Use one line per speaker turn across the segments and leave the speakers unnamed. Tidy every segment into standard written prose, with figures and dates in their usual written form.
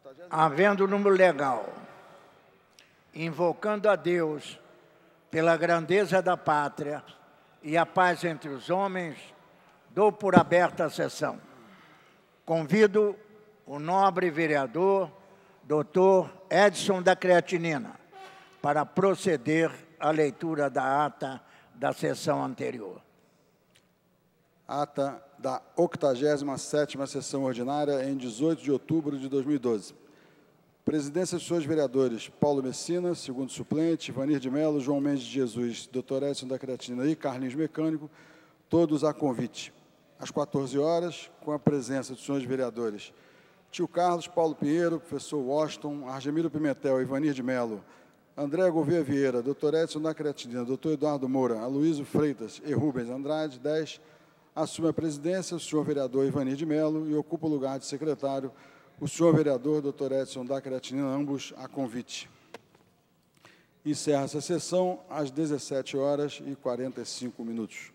Havendo número legal, invocando a Deus pela grandeza da pátria e a paz entre os homens, dou por aberta a sessão. Convido o nobre vereador, doutor Edson da Creatinina, para proceder à leitura da ata da sessão anterior.
Ata da 87ª sessão ordinária em 18 de outubro de 2012. Presidência dos senhores vereadores Paulo Messina, segundo suplente, Ivanir de Mello, João Mendes de Jesus, Dr. Edson da Creatinina e Carlinhos Mecânico, todos a convite. Às 14 horas, com a presença dos senhores vereadores Tio Carlos, Paulo Pinheiro, professor Washington, Argemiro Pimentel, Ivanir de Mello, André Gouveia Vieira, Dr. Edson da Creatinina, Dr. Eduardo Moura, Aloysio Freitas e Rubens Andrade, 10, assume a presidência o senhor vereador Ivanir de Mello e ocupa o lugar de secretário o senhor vereador Dr. Edson da Creatinina, ambos a convite. Encerra-se a sessão às 17 horas e 45 minutos.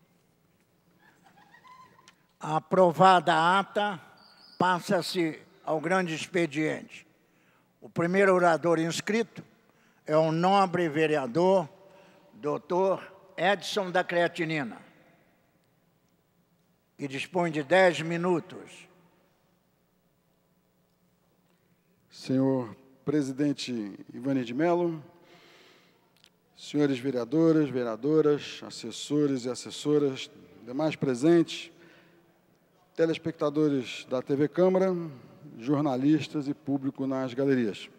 Aprovada a ata, passa-se ao grande expediente. O primeiro orador inscrito é o nobre vereador Dr. Edson da Creatinina, que dispõe de 10 minutos.
Senhor presidente Ivanir de Mello, senhores vereadoras, vereadoras, assessores e assessoras, demais presentes, telespectadores da TV Câmara, jornalistas e público nas galerias.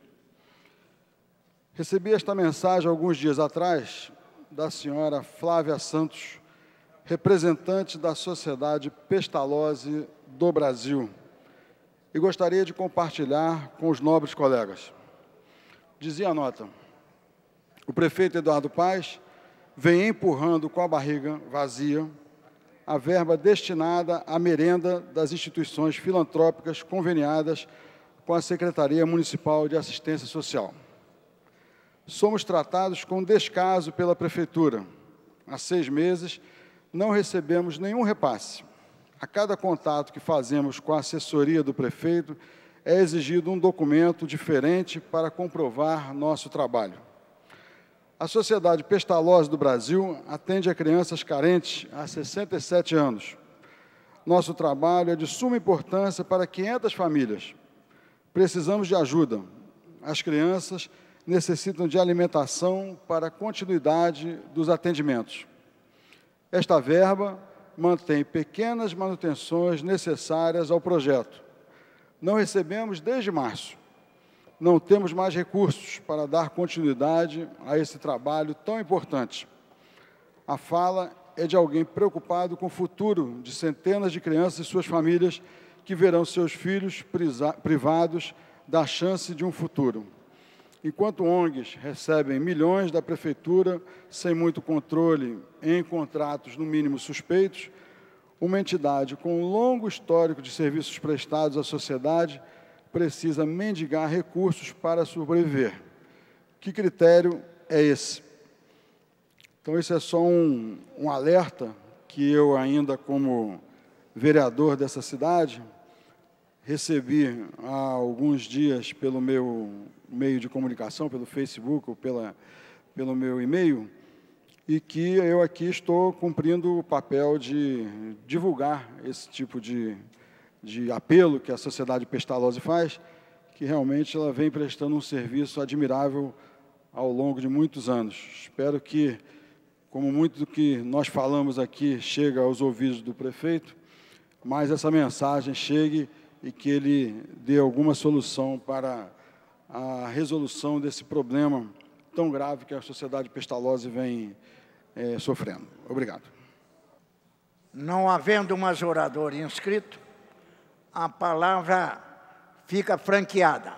Recebi esta mensagem alguns dias atrás da senhora Flávia Santos, representante da Sociedade Pestalozzi do Brasil, e gostaria de compartilhar com os nobres colegas. Dizia a nota: o prefeito Eduardo Paes vem empurrando com a barriga vazia a verba destinada à merenda das instituições filantrópicas conveniadas com a Secretaria Municipal de Assistência Social. Somos tratados com descaso pela Prefeitura. Há 6 meses, não recebemos nenhum repasse. A cada contato que fazemos com a assessoria do prefeito, é exigido um documento diferente para comprovar nosso trabalho. A Sociedade Pestalozzi do Brasil atende a crianças carentes há 67 anos. Nosso trabalho é de suma importância para 500 famílias. Precisamos de ajuda. As crianças necessitam de alimentação para a continuidade dos atendimentos. Esta verba mantém pequenas manutenções necessárias ao projeto. Não recebemos desde março. Não temos mais recursos para dar continuidade a esse trabalho tão importante. A fala é de alguém preocupado com o futuro de centenas de crianças e suas famílias que verão seus filhos privados da chance de um futuro. Enquanto ONGs recebem milhões da Prefeitura sem muito controle em contratos, no mínimo, suspeitos, uma entidade com um longo histórico de serviços prestados à sociedade precisa mendigar recursos para sobreviver. Que critério é esse? Então, esse é só um alerta que eu, ainda como vereador dessa cidade, recebi há alguns dias pelo meu meio de comunicação, pelo Facebook ou pelo meu e-mail, e que eu aqui estou cumprindo o papel de divulgar esse tipo de apelo que a Sociedade Pestalozzi faz, que realmente ela vem prestando um serviço admirável ao longo de muitos anos. Espero que, como muito do que nós falamos aqui chega aos ouvidos do prefeito, mas essa mensagem chegue e que ele dê alguma solução para a resolução desse problema tão grave que a Sociedade Pestalozzi vem sofrendo. Obrigado.
Não havendo mais orador inscrito, a palavra fica franqueada.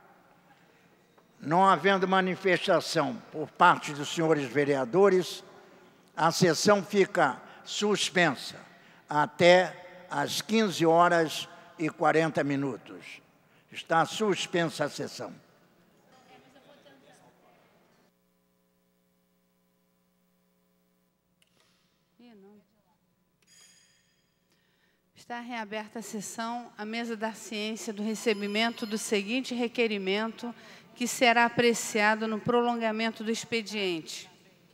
Não havendo manifestação por parte dos senhores vereadores, a sessão fica suspensa até às 15 horas e 40 minutos. Está suspensa a sessão.
Está reaberta a sessão, a mesa da ciência do recebimento do seguinte requerimento, que será apreciado no prolongamento do expediente.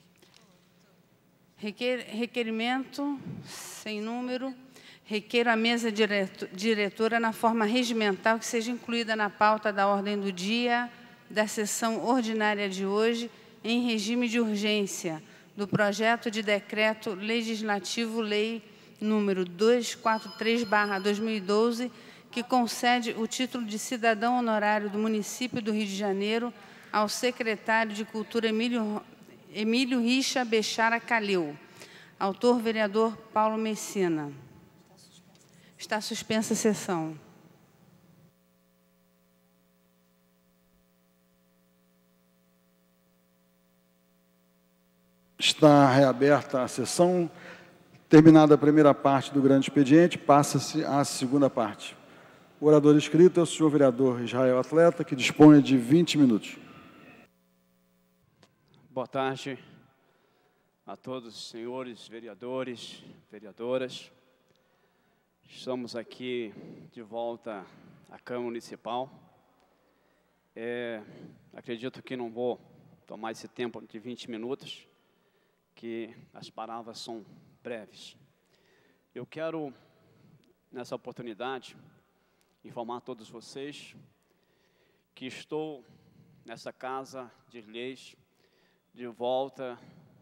Requerimento sem número. Requeiro a mesa diretora na forma regimental que seja incluída na pauta da ordem do dia da sessão ordinária de hoje, em regime de urgência, do projeto de decreto legislativo lei número 243/2012, que concede o título de cidadão honorário do município do Rio de Janeiro ao secretário de Cultura Emílio Richa Bechara Calil. Autor, vereador Paulo Messina. Está suspensa a sessão.
Está reaberta a sessão. Terminada a primeira parte do grande expediente, passa-se à segunda parte. O orador inscrito é o senhor vereador Israel Atleta, que dispõe de 20 minutos.
Boa tarde a todos os senhores vereadores, vereadoras. Estamos aqui de volta à Câmara Municipal. Acredito que não vou tomar esse tempo de 20 minutos, que as palavras são breves. Eu quero, nessa oportunidade, informar a todos vocês que estou nessa Casa de Leis de volta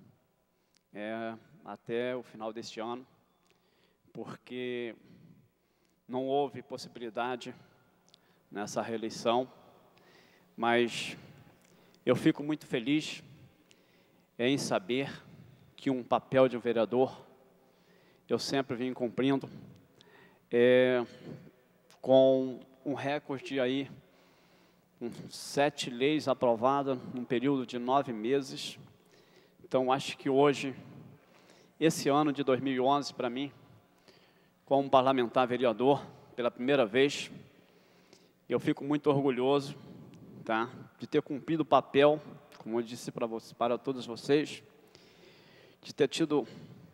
até o final deste ano, porque não houve possibilidade nessa reeleição, mas eu fico muito feliz em saber que um papel de vereador eu sempre vim cumprindo, com um recorde aí, 7 leis aprovadas num período de 9 meses. Então, acho que hoje, esse ano de 2011, para mim, como parlamentar vereador, pela primeira vez, eu fico muito orgulhoso, tá, de ter cumprido o papel, como eu disse para todos vocês, de ter tido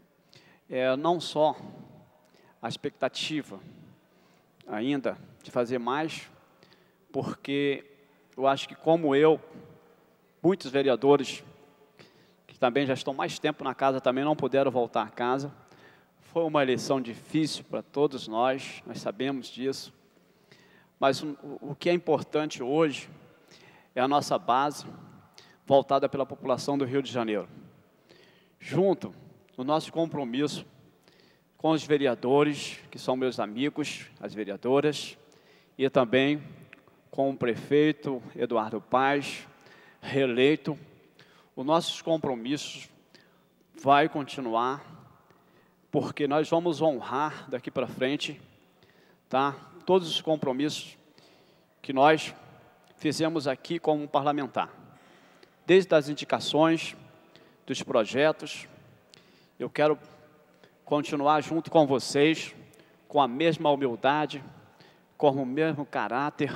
não só a expectativa ainda de fazer mais, porque eu acho que, como eu, muitos vereadores que também já estão mais tempo na casa também não puderam voltar a casa. Foi uma eleição difícil para todos nós sabemos disso, mas o que é importante hoje é a nossa base voltada pela população do Rio de Janeiro. Junto, o nosso compromisso com os vereadores, que são meus amigos, as vereadoras, e também com o prefeito Eduardo Paes, reeleito. Os nossos compromissos vai continuar, porque nós vamos honrar daqui para frente, tá, todos os compromissos que nós fizemos aqui como parlamentar. Desde as indicações, dos projetos, eu quero continuar junto com vocês, com a mesma humildade, com o mesmo caráter,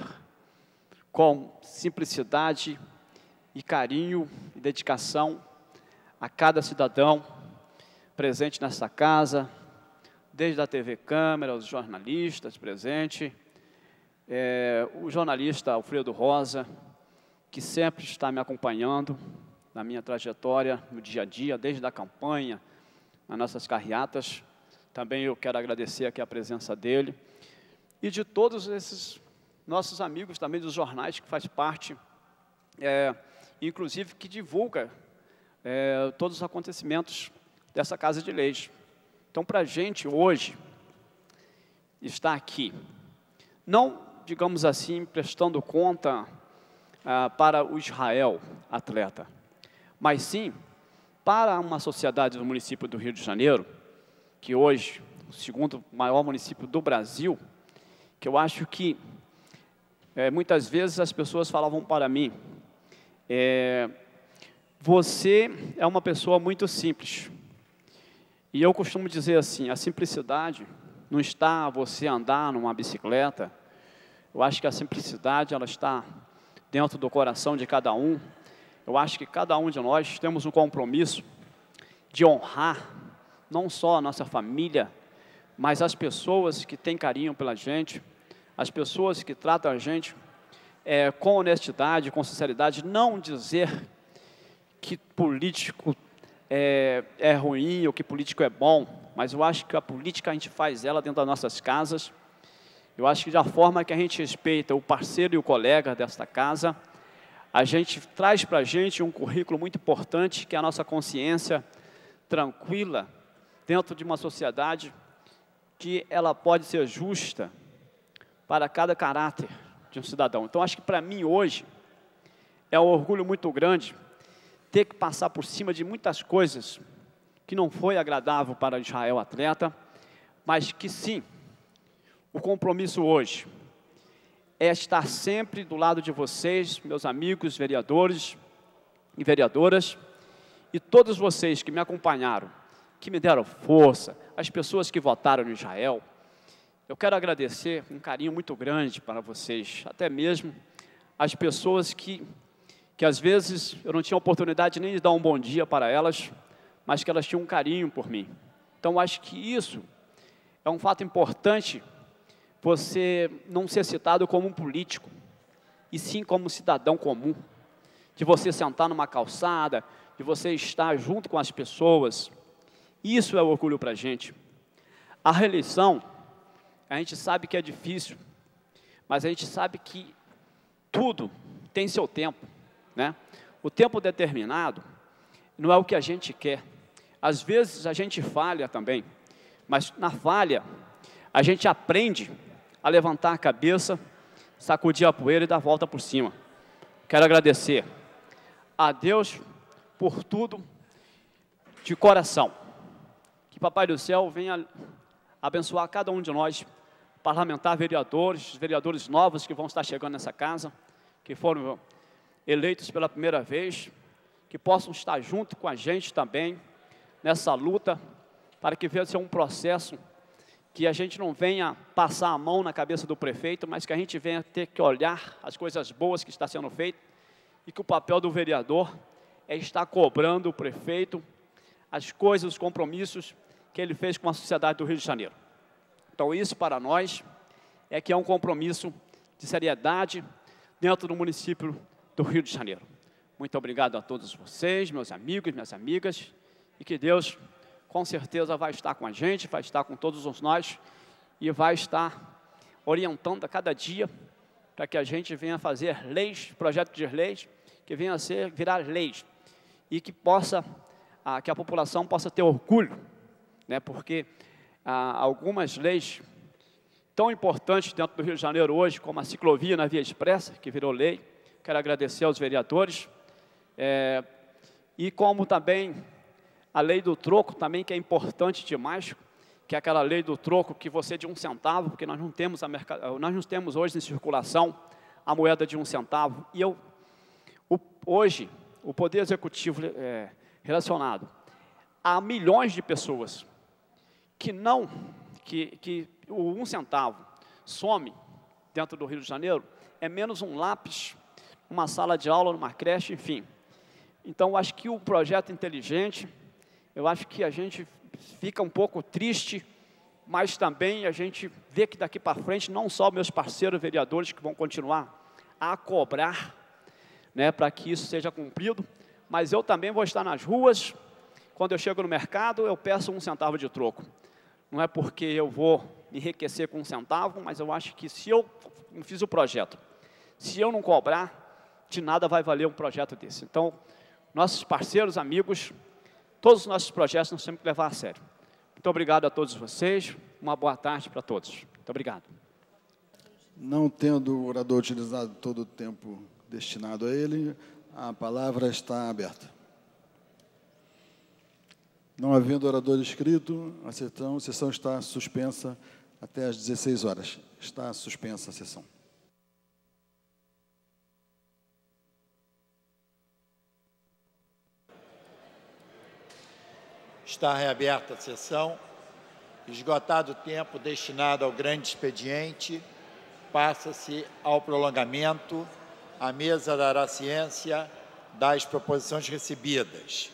com simplicidade e carinho e dedicação a cada cidadão presente nessa casa, desde a TV Câmara, os jornalistas presentes, o jornalista Alfredo Rosa, que sempre está me acompanhando na minha trajetória, no dia a dia, desde a campanha, nas nossas carreatas. Também eu quero agradecer aqui a presença dele, e de todos esses nossos amigos também dos jornais, que faz parte, inclusive que divulga todos os acontecimentos dessa Casa de Leis. Então, para a gente hoje estar aqui, não, digamos assim, prestando conta para o Israel Atleta, mas sim para uma sociedade do município do Rio de Janeiro, que hoje, o segundo maior município do Brasil, que eu acho que muitas vezes as pessoas falavam para mim, você é uma pessoa muito simples. E eu costumo dizer assim, a simplicidade não está você andar numa bicicleta. Eu acho que a simplicidade, ela está dentro do coração de cada um. Eu acho que cada um de nós temos um compromisso de honrar não só a nossa família, mas as pessoas que têm carinho pela gente, as pessoas que tratam a gente com honestidade, com sinceridade, não dizer que político é ruim ou que político é bom, mas eu acho que a política a gente faz ela dentro das nossas casas. Eu acho que da forma que a gente respeita o parceiro e o colega desta casa, a gente traz para a gente um currículo muito importante, que é a nossa consciência tranquila dentro de uma sociedade que ela pode ser justa para cada caráter de um cidadão. Então, acho que para mim hoje é um orgulho muito grande ter que passar por cima de muitas coisas que não foi agradável para Israel atleta, mas que sim, o compromisso hoje é estar sempre do lado de vocês, meus amigos vereadores e vereadoras, e todos vocês que me acompanharam, que me deram força, as pessoas que votaram em Israel. Eu quero agradecer um carinho muito grande para vocês, até mesmo as pessoas que às vezes eu não tinha oportunidade nem de dar um bom dia para elas, mas que elas tinham um carinho por mim. Então, acho que isso é um fato importante, você não ser citado como um político, e sim como um cidadão comum, de você sentar numa calçada, de você estar junto com as pessoas. Isso é orgulho para a gente. A reeleição, a gente sabe que é difícil, mas a gente sabe que tudo tem seu tempo, né? O tempo determinado não é o que a gente quer. Às vezes a gente falha também, mas na falha a gente aprende a levantar a cabeça, sacudir a poeira e dar a volta por cima. Quero agradecer a Deus por tudo de coração. Que Papai do Céu venha abençoar cada um de nós, parlamentar, vereadores novos que vão estar chegando nessa casa, que foram eleitos pela primeira vez, que possam estar junto com a gente também nessa luta, para que venha ser um processo que a gente não venha passar a mão na cabeça do prefeito, mas que a gente venha ter que olhar as coisas boas que está sendo feito, e que o papel do vereador é estar cobrando o prefeito as coisas, os compromissos que ele fez com a sociedade do Rio de Janeiro. Então, isso para nós é que é um compromisso de seriedade dentro do município do Rio de Janeiro. Muito obrigado a todos vocês, meus amigos, minhas amigas, e que Deus, com certeza, vai estar com a gente, vai estar com todos nós, e vai estar orientando a cada dia, para que a gente venha fazer leis, projetos de leis, que venham a virar leis, e que que a população possa ter orgulho, né, porque algumas leis tão importantes dentro do Rio de Janeiro hoje, como a ciclovia na Via Expressa, que virou lei. Quero agradecer aos vereadores, e como também a lei do troco, também, que é importante demais, que é aquela lei do troco que você de 1 centavo, porque nós não temos hoje em circulação a moeda de 1 centavo, e hoje o Poder Executivo relacionado a milhões de pessoas que o 1 centavo some dentro do Rio de Janeiro, é menos um lápis, uma sala de aula, numa creche, enfim. Então, acho que o projeto inteligente, eu acho que a gente fica um pouco triste, mas também a gente vê que daqui para frente, não só meus parceiros vereadores que vão continuar a cobrar, né, para que isso seja cumprido, mas eu também vou estar nas ruas. Quando eu chego no mercado, eu peço 1 centavo de troco. Não é porque eu vou me enriquecer com 1 centavo, mas eu acho que se eu fiz o projeto, se eu não cobrar, de nada vai valer um projeto desse. Então, nossos parceiros, amigos, todos os nossos projetos nós temos que levar a sério. Muito obrigado a todos vocês, uma boa tarde para todos. Muito obrigado.
Não tendo o orador utilizado todo o tempo destinado a ele, a palavra está aberta. Não havendo orador inscrito, a sessão está suspensa até às 16 horas. Está suspensa a sessão.
Está reaberta a sessão. Esgotado o tempo destinado ao grande expediente, passa-se ao prolongamento. A mesa dará ciência das proposições recebidas.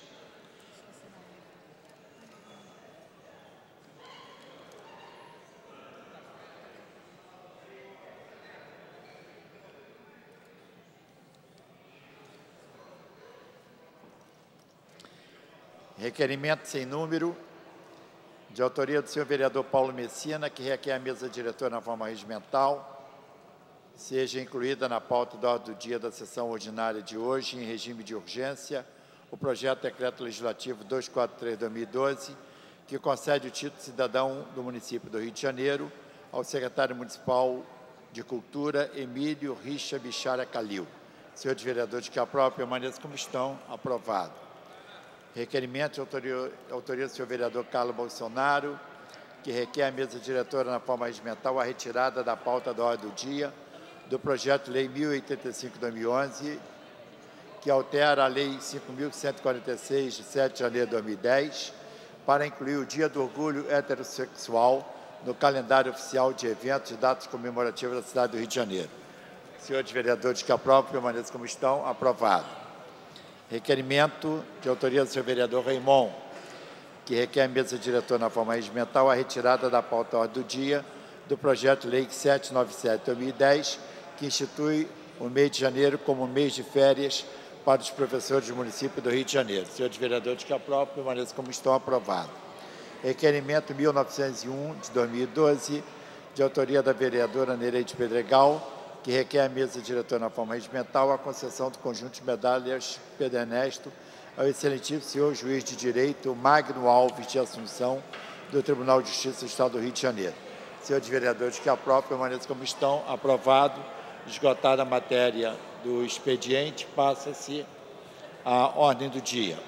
Requerimento sem número, de autoria do senhor vereador Paulo Messina, que requer a mesa diretora na forma regimental, seja incluída na pauta da ordem do dia da sessão ordinária de hoje, em regime de urgência, o projeto de decreto legislativo 243/2012, que concede o título de cidadão do município do Rio de Janeiro ao secretário municipal de Cultura, Emílio Richa Bichara Calil. Senhores vereadores que aprovam, permaneçam como estão. Aprovado. Requerimento de autoria do senhor vereador Carlos Bolsonaro, que requer a mesa diretora na forma regimental a retirada da pauta da ordem do dia do projeto de lei 1085/2011, que altera a lei 5.146, de 7 de janeiro de 2010, para incluir o Dia do Orgulho Heterossexual no calendário oficial de eventos e datas comemorativas da cidade do Rio de Janeiro. Senhores vereadores que aprovam, permaneçam como estão. Aprovado. Requerimento de autoria do senhor vereador Raimon, que requer a mesa diretora na forma regimental a retirada da pauta da ordem do dia do projeto de lei 797/2010, que institui o mês de janeiro como mês de férias para os professores do município do Rio de Janeiro. Senhores vereadores que aprovam, permaneçam como estão. Aprovado. Requerimento 1901, de 2012, de autoria da vereadora Nereide Pedregal, que requer a mesa diretora na forma regimental a concessão do conjunto de medalhas Pedro Ernesto ao excelentíssimo senhor juiz de direito Magno Alves de Assunção, do Tribunal de Justiça do Estado do Rio de Janeiro. Senhores vereadores que aprovam, permaneçam como estão. Aprovado. Esgotada a matéria do expediente, passa-se à ordem do dia.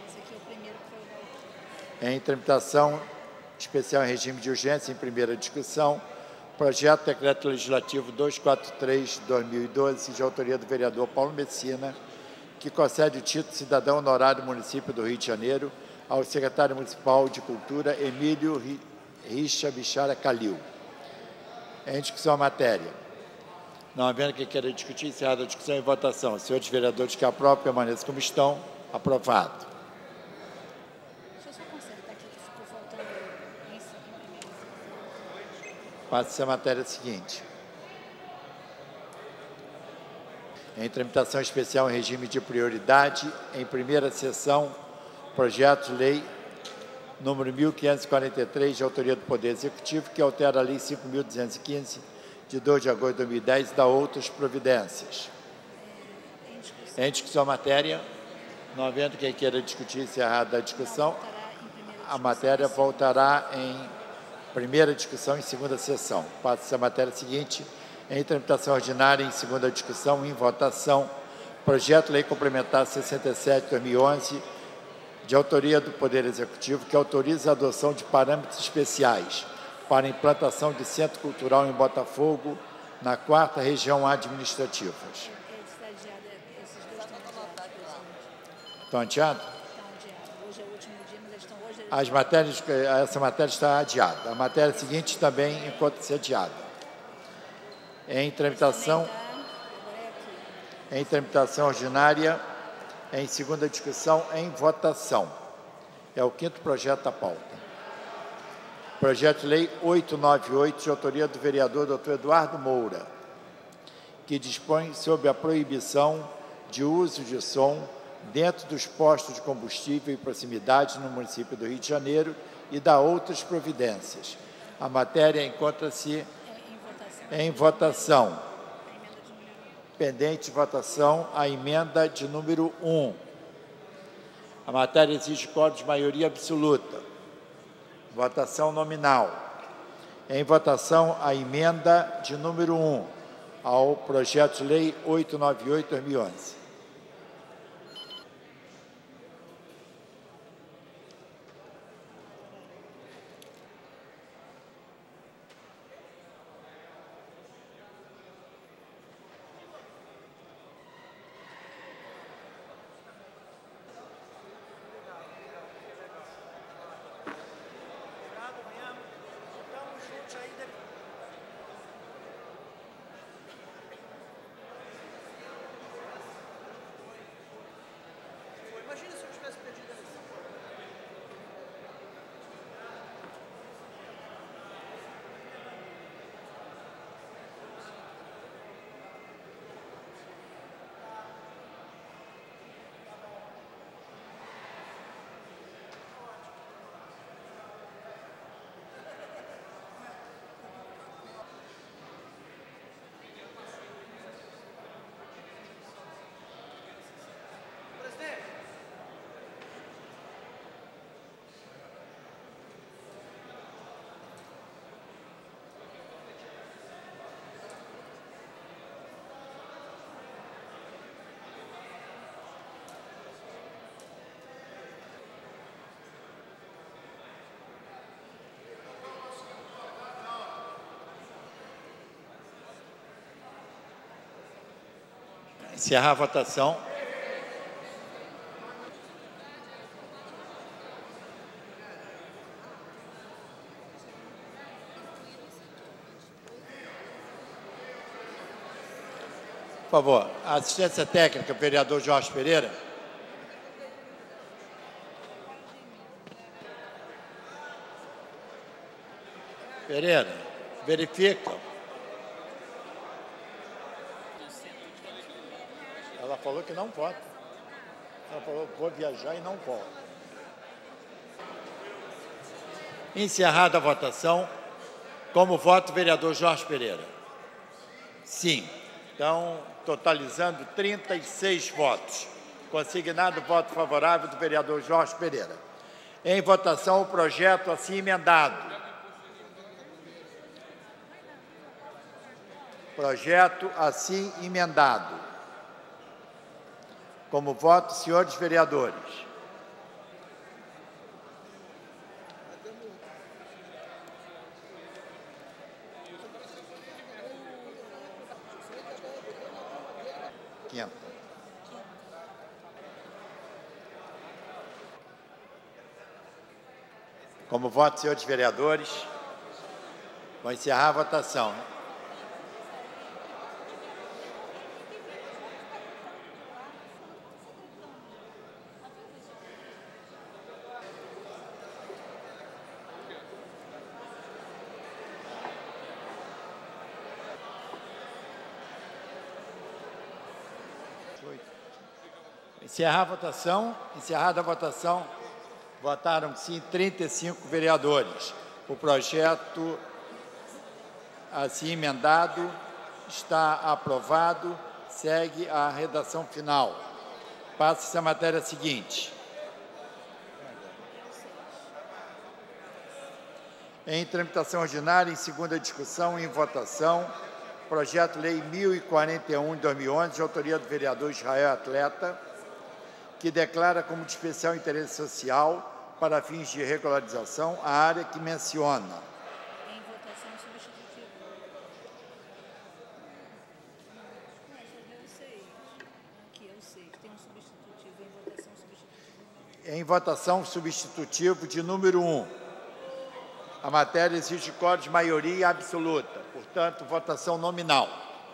Em tramitação especial em regime de urgência, em primeira discussão, projeto de decreto legislativo 243/2012, de autoria do vereador Paulo Messina, que concede o título de cidadão honorário do município do Rio de Janeiro ao secretário municipal de Cultura, Emílio Richa Bichara Calil. Em discussão a matéria. Não havendo quem queira discutir, encerrada a discussão e votação. Senhores vereadores que aprovam, permaneçam como estão. Aprovado. Passa-se a matéria seguinte. Em tramitação especial em regime de prioridade, em primeira sessão, projeto de lei número 1543, de autoria do Poder Executivo, que altera a lei 5.215, de 2 de agosto de 2010, e dá outras providências. Em discussão a matéria, não havendo quem queira discutir, encerrada a discussão, a matéria voltará em primeira discussão em segunda sessão. Passa-se a matéria seguinte, em tramitação ordinária, em segunda discussão, em votação, projeto de lei complementar 67/2011, de autoria do Poder Executivo, que autoriza a adoção de parâmetros especiais para a implantação de centro cultural em Botafogo, na 4ª região administrativa. Estão adiados?
Hoje é o último dia, mas eles estão hoje.
Essa matéria está adiada. A matéria seguinte também encontra-se adiada. Em tramitação ordinária, em segunda discussão, em votação. É o 5º projeto da pauta. Projeto de lei 898, de autoria do vereador Dr. Eduardo Moura, que dispõe sobre a proibição de uso de som dentro dos postos de combustível e proximidade no município do Rio de Janeiro e dá outras providências. A matéria encontra-se em votação. Pendente de votação a emenda de número 1. A matéria exige quórum de maioria absoluta. Votação nominal. Em votação a emenda de número 1 ao projeto de lei 898/2011. Encerrar a votação. Por favor, assistência técnica, vereador Jorge Pereira. Pereira, verifica. Ela falou que não vota. Ela falou, vou viajar e não volto. Encerrada a votação, como voto o vereador Jorge Pereira? Sim. Então, totalizando 36 votos. Consignado o voto favorável do vereador Jorge Pereira. Em votação, o projeto assim emendado. Projeto assim emendado. Como voto, senhores vereadores. Quinta. Como voto, senhores vereadores. Vou encerrar a votação. Encerrar a votação. Encerrada a votação, votaram sim 35 vereadores. O projeto assim emendado está aprovado. Segue a redação final. Passa-se a matéria seguinte. Em tramitação ordinária, em segunda discussão e em votação, projeto Lei 1041 de 2011, de autoria do vereador Israel Atleta, que declara como de especial interesse social, para fins de regularização, a área que menciona.
Em votação substitutiva. Eu sei. Aqui, eu sei. Tem um substitutivo em votação substitutiva.
Em votação substitutivo de número 1. A matéria exige quórum de maioria absoluta, portanto, votação nominal.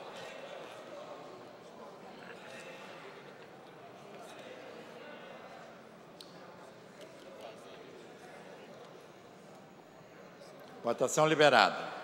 Votação liberada.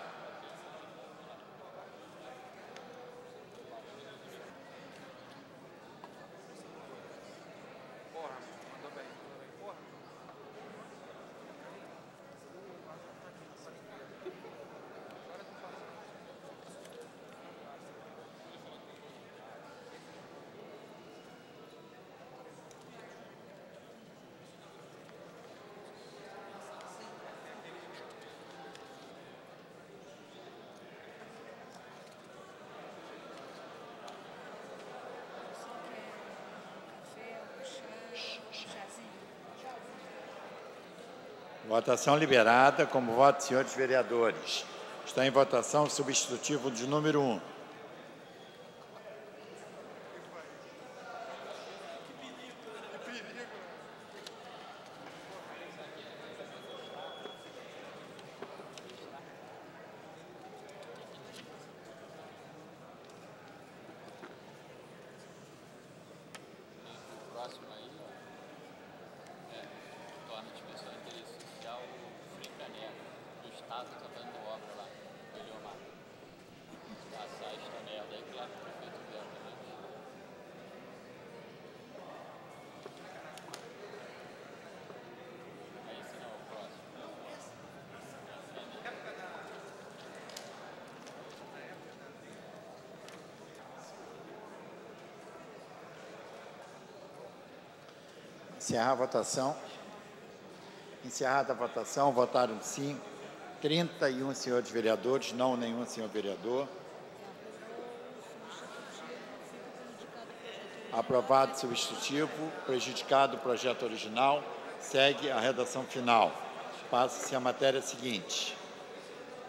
Votação liberada, como voto, senhores vereadores. Está em votação o substitutivo de número 1. Encerrar a votação. Encerrada a votação, votaram sim 31 senhores vereadores, não nenhum senhor vereador. Aprovado o substitutivo, prejudicado o projeto original, segue a redação final. Passa-se a matéria seguinte.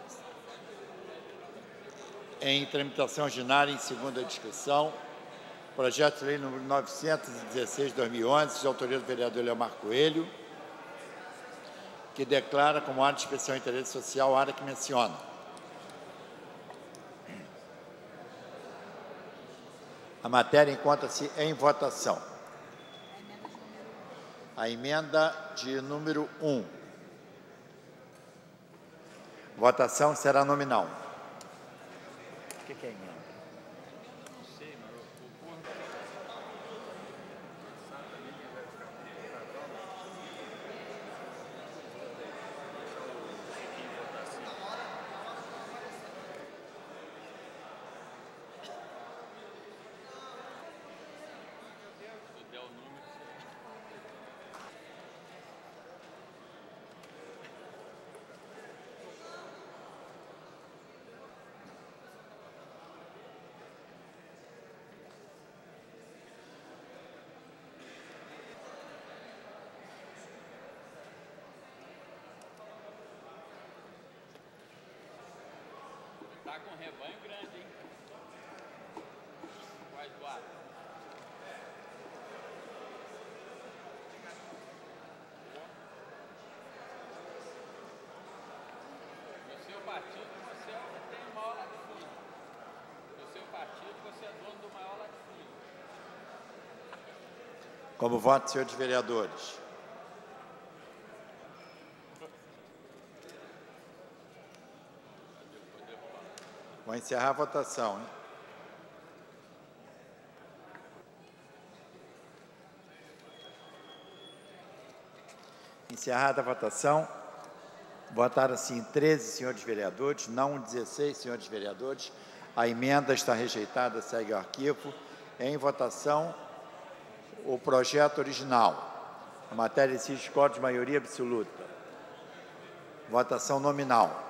Em tramitação ordinária, em segunda discussão Projeto de lei número 916/2011, de autoria do vereador Leomar Coelho, que declara como área de especial interesse social a área que menciona. A matéria encontra-se em votação. A emenda de número 1. Votação será nominal. O que é emenda?
Tá com rebanho grande, hein? Vai doar. No seu partido, você tem o maior latifúndio. No seu partido, você é dono do maior latifúndio.
Como voto, senhores vereadores. Vou encerrar a votação, hein? Encerrada a votação, votaram sim 13 senhores vereadores, não 16 senhores vereadores. A emenda está rejeitada, segue o arquivo. Em votação, o projeto original. A matéria exige discorde de maioria absoluta. Votação nominal.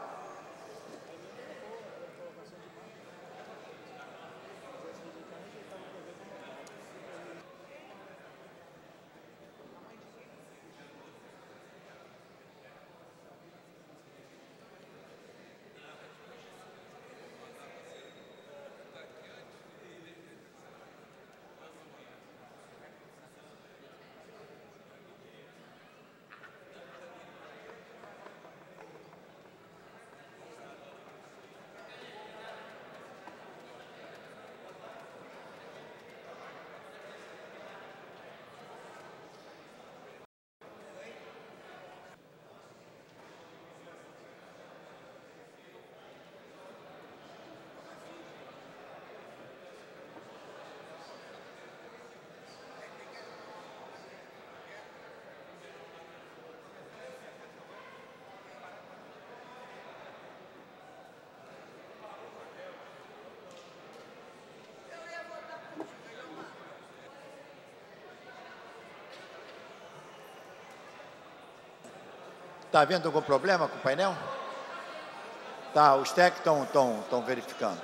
Está havendo algum problema com o painel? Tá, os técnicos estão verificando.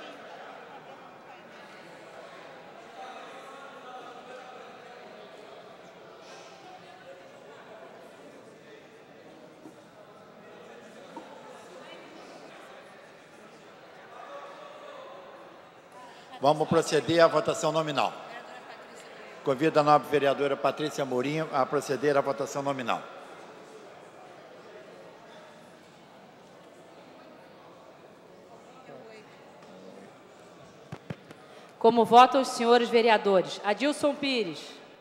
Vamos proceder à votação nominal. Convido a nobre vereadora Patrícia Mourinho a proceder à votação nominal.
Como votam os senhores vereadores? Adilson Pires.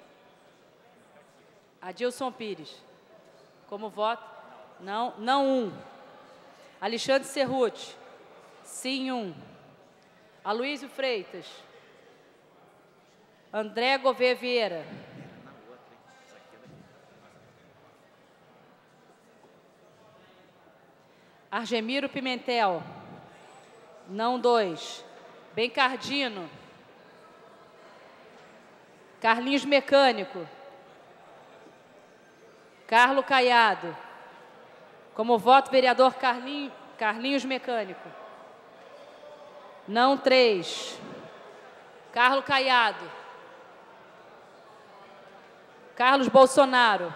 Adilson Pires. Como voto? Não. Não 1. Alexandre Cerruti. Sim 1. Aloysio Freitas. André Gouveia Vieira. Argemiro Pimentel. Não 2. Bencardino. Carlinhos Mecânico. Carlos Caiado. Como voto, vereador Carlinhos Mecânico. Não 3. Carlos Caiado. Carlos Bolsonaro.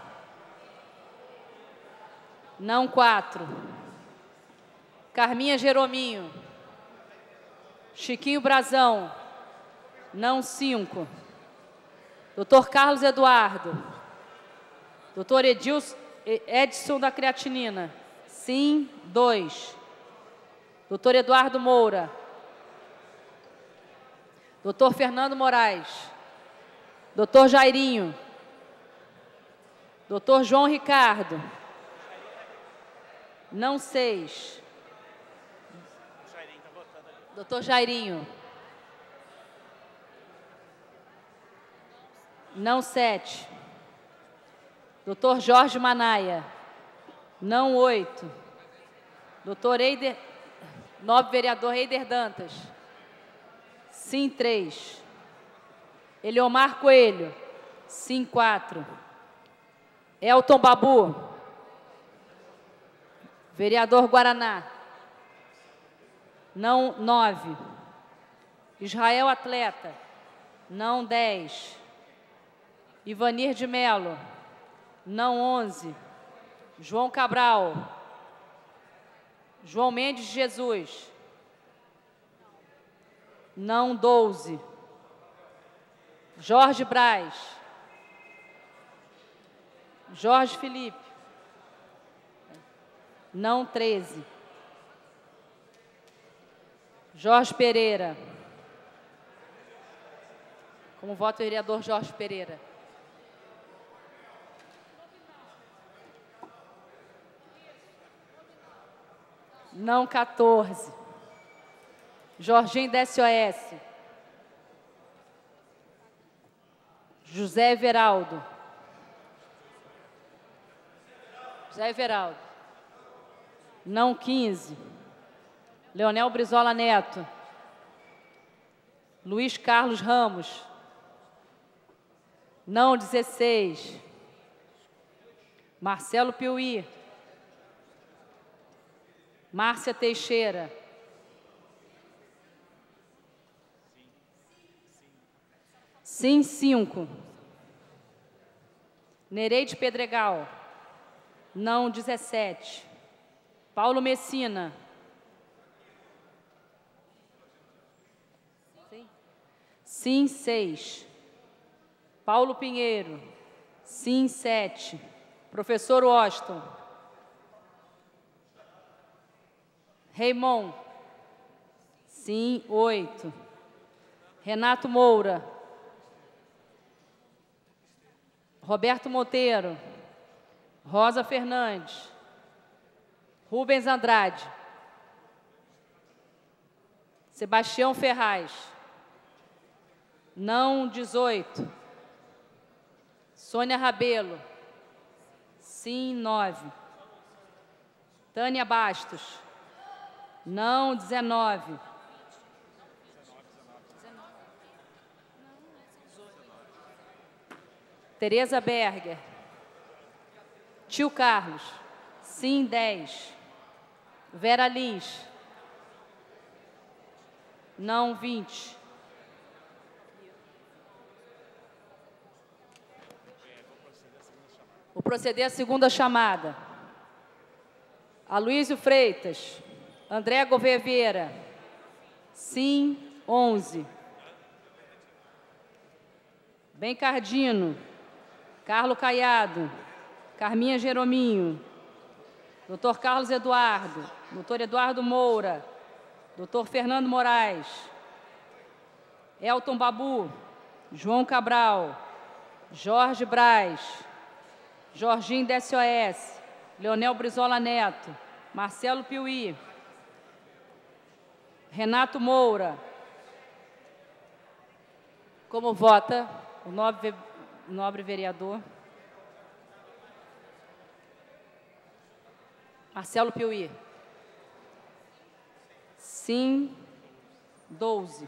Não 4. Carminha Jerominho. Chiquinho Brazão. Não 5. Doutor Carlos Eduardo. Doutor Edson da creatinina. Sim, 2. Doutor Eduardo Moura. Doutor Fernando Moraes. Doutor Jairinho. Doutor João Ricardo. Não 6. Doutor Jairinho. Não 7. Doutor Jorge Manaia. Não 8. Doutor Eider, nobre vereador Eider Dantas. Sim, 3. Eliomar Coelho. Sim, 4. Elton Babu. Vereador Guaraná. Não 9. Israel Atleta. Não 10. Ivanir de Melo. Não 11. João Cabral. João Mendes de Jesus. Não 12. Jorge Braz. Jorge Felipe. Não 13. Jorge Pereira. Como voto o vereador Jorge Pereira. Não 14. Jorginho da SOS. José Everaldo. José Everaldo. Não 15. Leonel Brizola Neto. Luiz Carlos Ramos. Não 16. Marcelo Piuí. Márcia Teixeira. Sim, 5. Nereide Pedregal. Não 17. Paulo Messina. Sim, 6. Paulo Pinheiro. Sim, 7. Professor Washington. Raimon. Sim, 8. Renato Moura. Roberto Monteiro. Rosa Fernandes. Rubens Andrade. Sebastião Ferraz. Não 18. Sônia Rabelo. Sim, 9. Tânia Bastos. Não 19. Tereza Berger. Tio Carlos. Sim, 10. Vera Lins. Não 20. Vou proceder à segunda chamada. Aloysio Freitas. André Gouveia Vieira. Sim, 11. Bem Cardino. Carlos Caiado. Carminha Jerominho. Doutor Carlos Eduardo. Doutor Eduardo Moura. Doutor Fernando Moraes. Elton Babu. João Cabral. Jorge Braz. Jorginho da SOS. Leonel Brizola Neto. Marcelo Piuí. Renato Moura. Como vota o nobre vereador Marcelo Piuí? Sim, 12.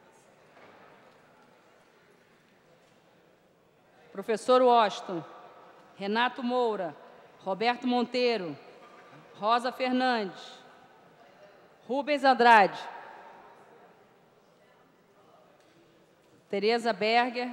Professor Washington. Renato Moura. Roberto Monteiro. Rosa Fernandes. Rubens Andrade. Tereza Berger.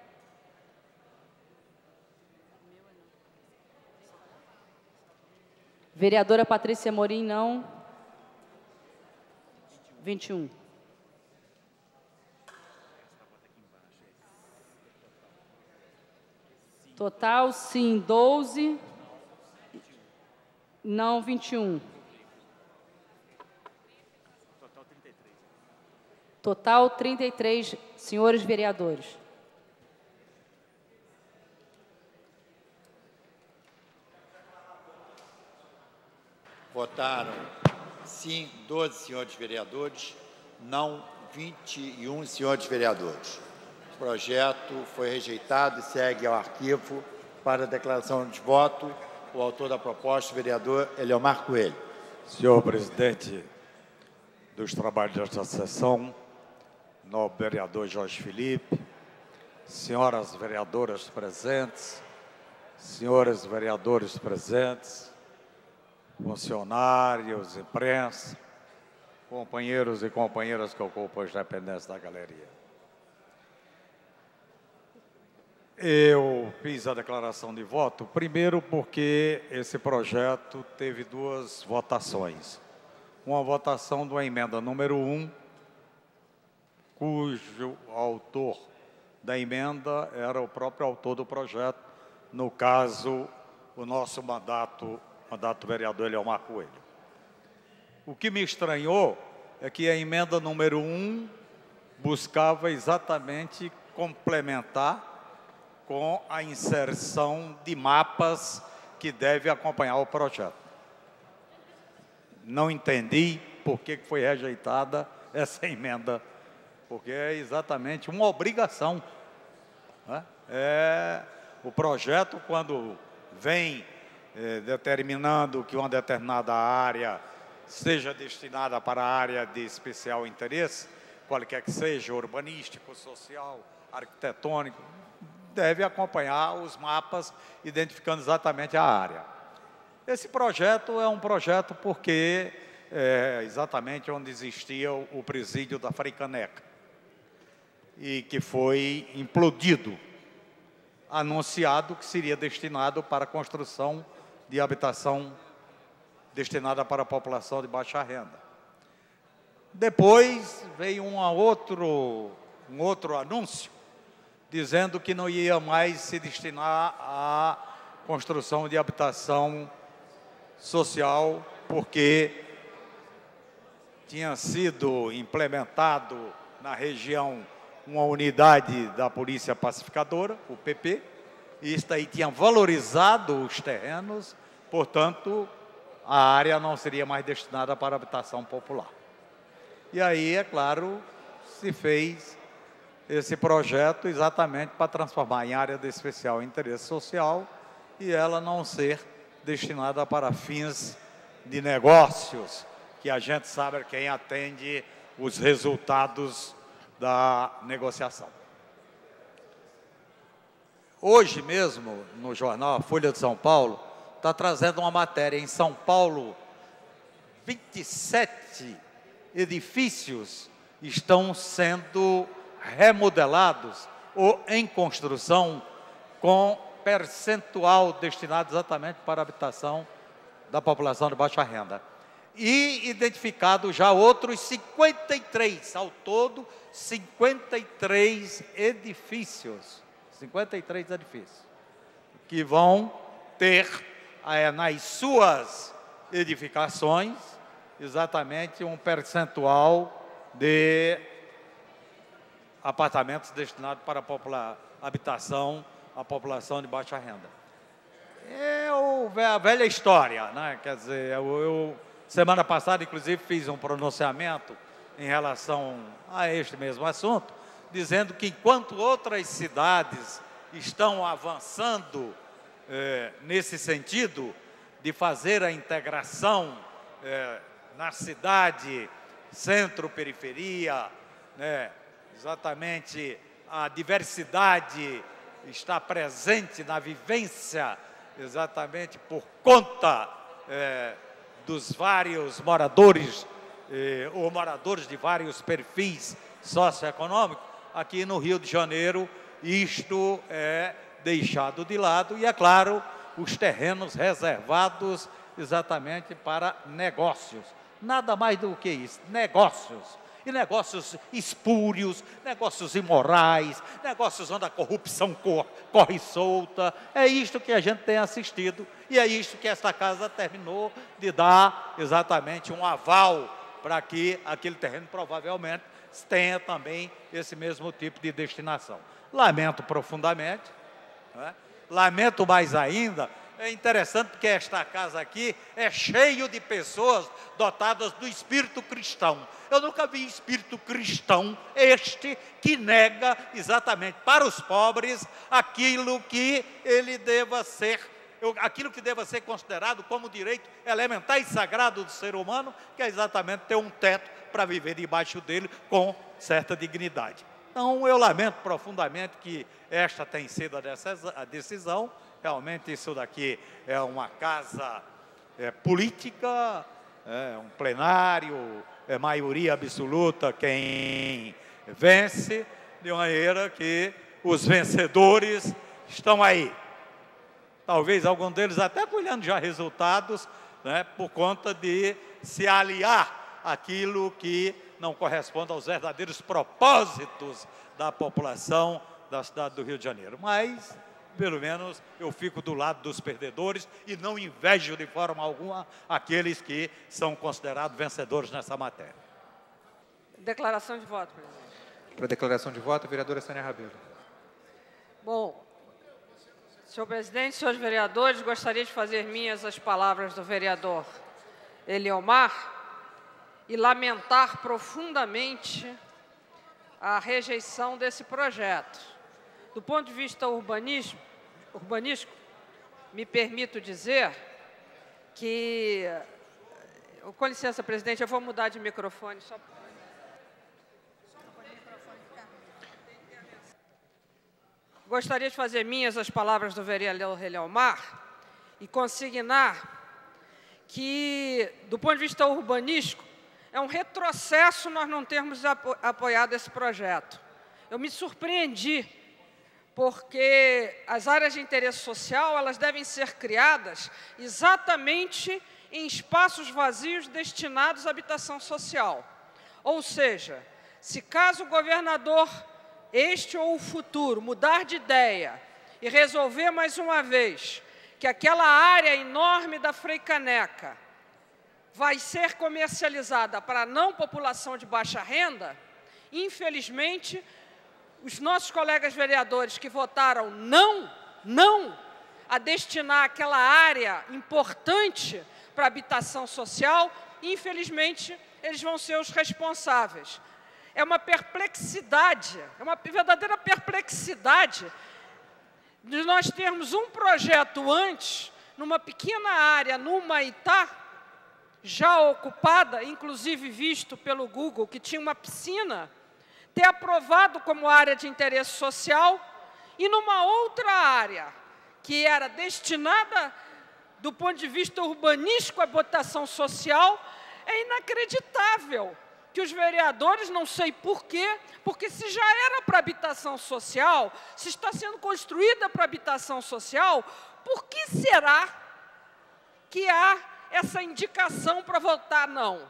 Vereadora Patrícia Morim, não. 21. Total, sim, 12. Não, 21. Total, 33, senhores vereadores.
Votaram sim 12 senhores vereadores, não 21 senhores vereadores. O projeto foi rejeitado e segue ao arquivo para declaração de voto. O autor da proposta, o vereador Eliomar Coelho.
Senhor presidente dos trabalhos desta sessão, nobre vereador Jorge Felipe, senhoras vereadoras presentes, senhores vereadores presentes, funcionários, imprensa, companheiros e companheiras que ocupam as dependências da galeria. Eu fiz a declaração de voto, primeiro porque esse projeto teve duas votações. Uma votação de uma emenda número 1, cujo autor da emenda era o próprio autor do projeto, no caso, o nosso mandato vereador Eliomar Coelho. O que me estranhou é que a emenda número 1 buscava exatamente complementar com a inserção de mapas que deve acompanhar o projeto. Não entendi por que foi rejeitada essa emenda, porque é exatamente uma obrigação, né? O projeto, quando vem determinando que uma determinada área seja destinada para a área de especial interesse, qualquer que seja, urbanístico, social, arquitetônico, deve acompanhar os mapas, identificando exatamente a área. Esse projeto é um projeto porque é exatamente onde existia o presídio da Freicaneca, e que foi implodido, anunciado que seria destinado para a construção de habitação destinada para a população de baixa renda. Depois veio um outro anúncio, dizendo que não ia mais se destinar à construção de habitação social, porque tinha sido implementado na região uma unidade da Polícia Pacificadora, o PP, e isso aí tinha valorizado os terrenos, portanto, a área não seria mais destinada para habitação popular. E aí, é claro, se fez esse projeto exatamente para transformar em área de especial interesse social e ela não ser destinada para fins de negócios, que a gente sabe quem atende os resultados da negociação. Hoje mesmo, no jornal Folha de São Paulo, está trazendo uma matéria. Em São Paulo, 27 edifícios estão sendo remodelados ou em construção com percentual destinado exatamente para a habitação da população de baixa renda. E identificado já outros 53, ao todo 53 edifícios, que vão ter nas suas edificações exatamente um percentual de apartamentos destinados para a habitação à população de baixa renda. É a velha história, né? Quer dizer, eu semana passada, inclusive, fiz um pronunciamento em relação a este mesmo assunto, dizendo que enquanto outras cidades estão avançando nesse sentido de fazer a integração na cidade, centro-periferia, né? Exatamente a diversidade está presente na vivência, exatamente por conta dos vários moradores, ou moradores de vários perfis socioeconômicos. Aqui no Rio de Janeiro, isto é deixado de lado e, é claro, os terrenos reservados exatamente para negócios. Nada mais do que isso, negócios. e negócios espúrios, negócios imorais, negócios onde a corrupção corre solta. É isto que a gente tem assistido e é isto que esta casa terminou de dar exatamente um aval para que aquele terreno provavelmente tenha também esse mesmo tipo de destinação. Lamento profundamente, não é? Lamento mais ainda. É interessante porque esta casa aqui é cheio de pessoas dotadas do espírito cristão. Eu nunca vi espírito cristão este que nega exatamente para os pobres aquilo que ele deva ser, aquilo que deva ser considerado como direito elementar e sagrado do ser humano, que é exatamente ter um teto para viver debaixo dele com certa dignidade. Então, eu lamento profundamente que esta tenha sido a decisão. Realmente, isso daqui é uma casa política, é um plenário, é maioria absoluta quem vence, de maneira que os vencedores estão aí. Talvez algum deles até colhendo já resultados, né, por conta de se aliar àquilo que não corresponde aos verdadeiros propósitos da população da cidade do Rio de Janeiro. Mas, pelo menos, eu fico do lado dos perdedores e não invejo de forma alguma aqueles que são considerados vencedores nessa matéria.
Declaração de voto, presidente.
Para declaração de voto, a vereadora Sônia Rabelo.
Bom, senhor presidente, senhores vereadores, gostaria de fazer minhas as palavras do vereador Eliomar e lamentar profundamente a rejeição desse projeto. Do ponto de vista urbanístico, me permito dizer que... Com licença, presidente, eu vou mudar de microfone. Gostaria de fazer minhas as palavras do vereador Eliomar e consignar que, do ponto de vista urbanístico, é um retrocesso nós não termos apoiado esse projeto. Eu me surpreendi, porque as áreas de interesse social elas devem ser criadas exatamente em espaços vazios destinados à habitação social. Ou seja, se caso o governador, este ou o futuro, mudar de ideia e resolver mais uma vez que aquela área enorme da Frei Caneca vai ser comercializada para a não população de baixa renda, infelizmente, os nossos colegas vereadores que votaram não a destinar aquela área importante para habitação social, infelizmente, eles vão ser os responsáveis. É uma perplexidade, é uma verdadeira perplexidade de nós termos um projeto antes, numa pequena área, no Humaitá, já ocupada, inclusive visto pelo Google, que tinha uma piscina, ter aprovado como área de interesse social, e numa outra área, que era destinada, do ponto de vista urbanístico, à habitação social, é inacreditável que os vereadores, não sei porquê, porque se já era para habitação social, se está sendo construída para habitação social, por que será que há essa indicação para votar não?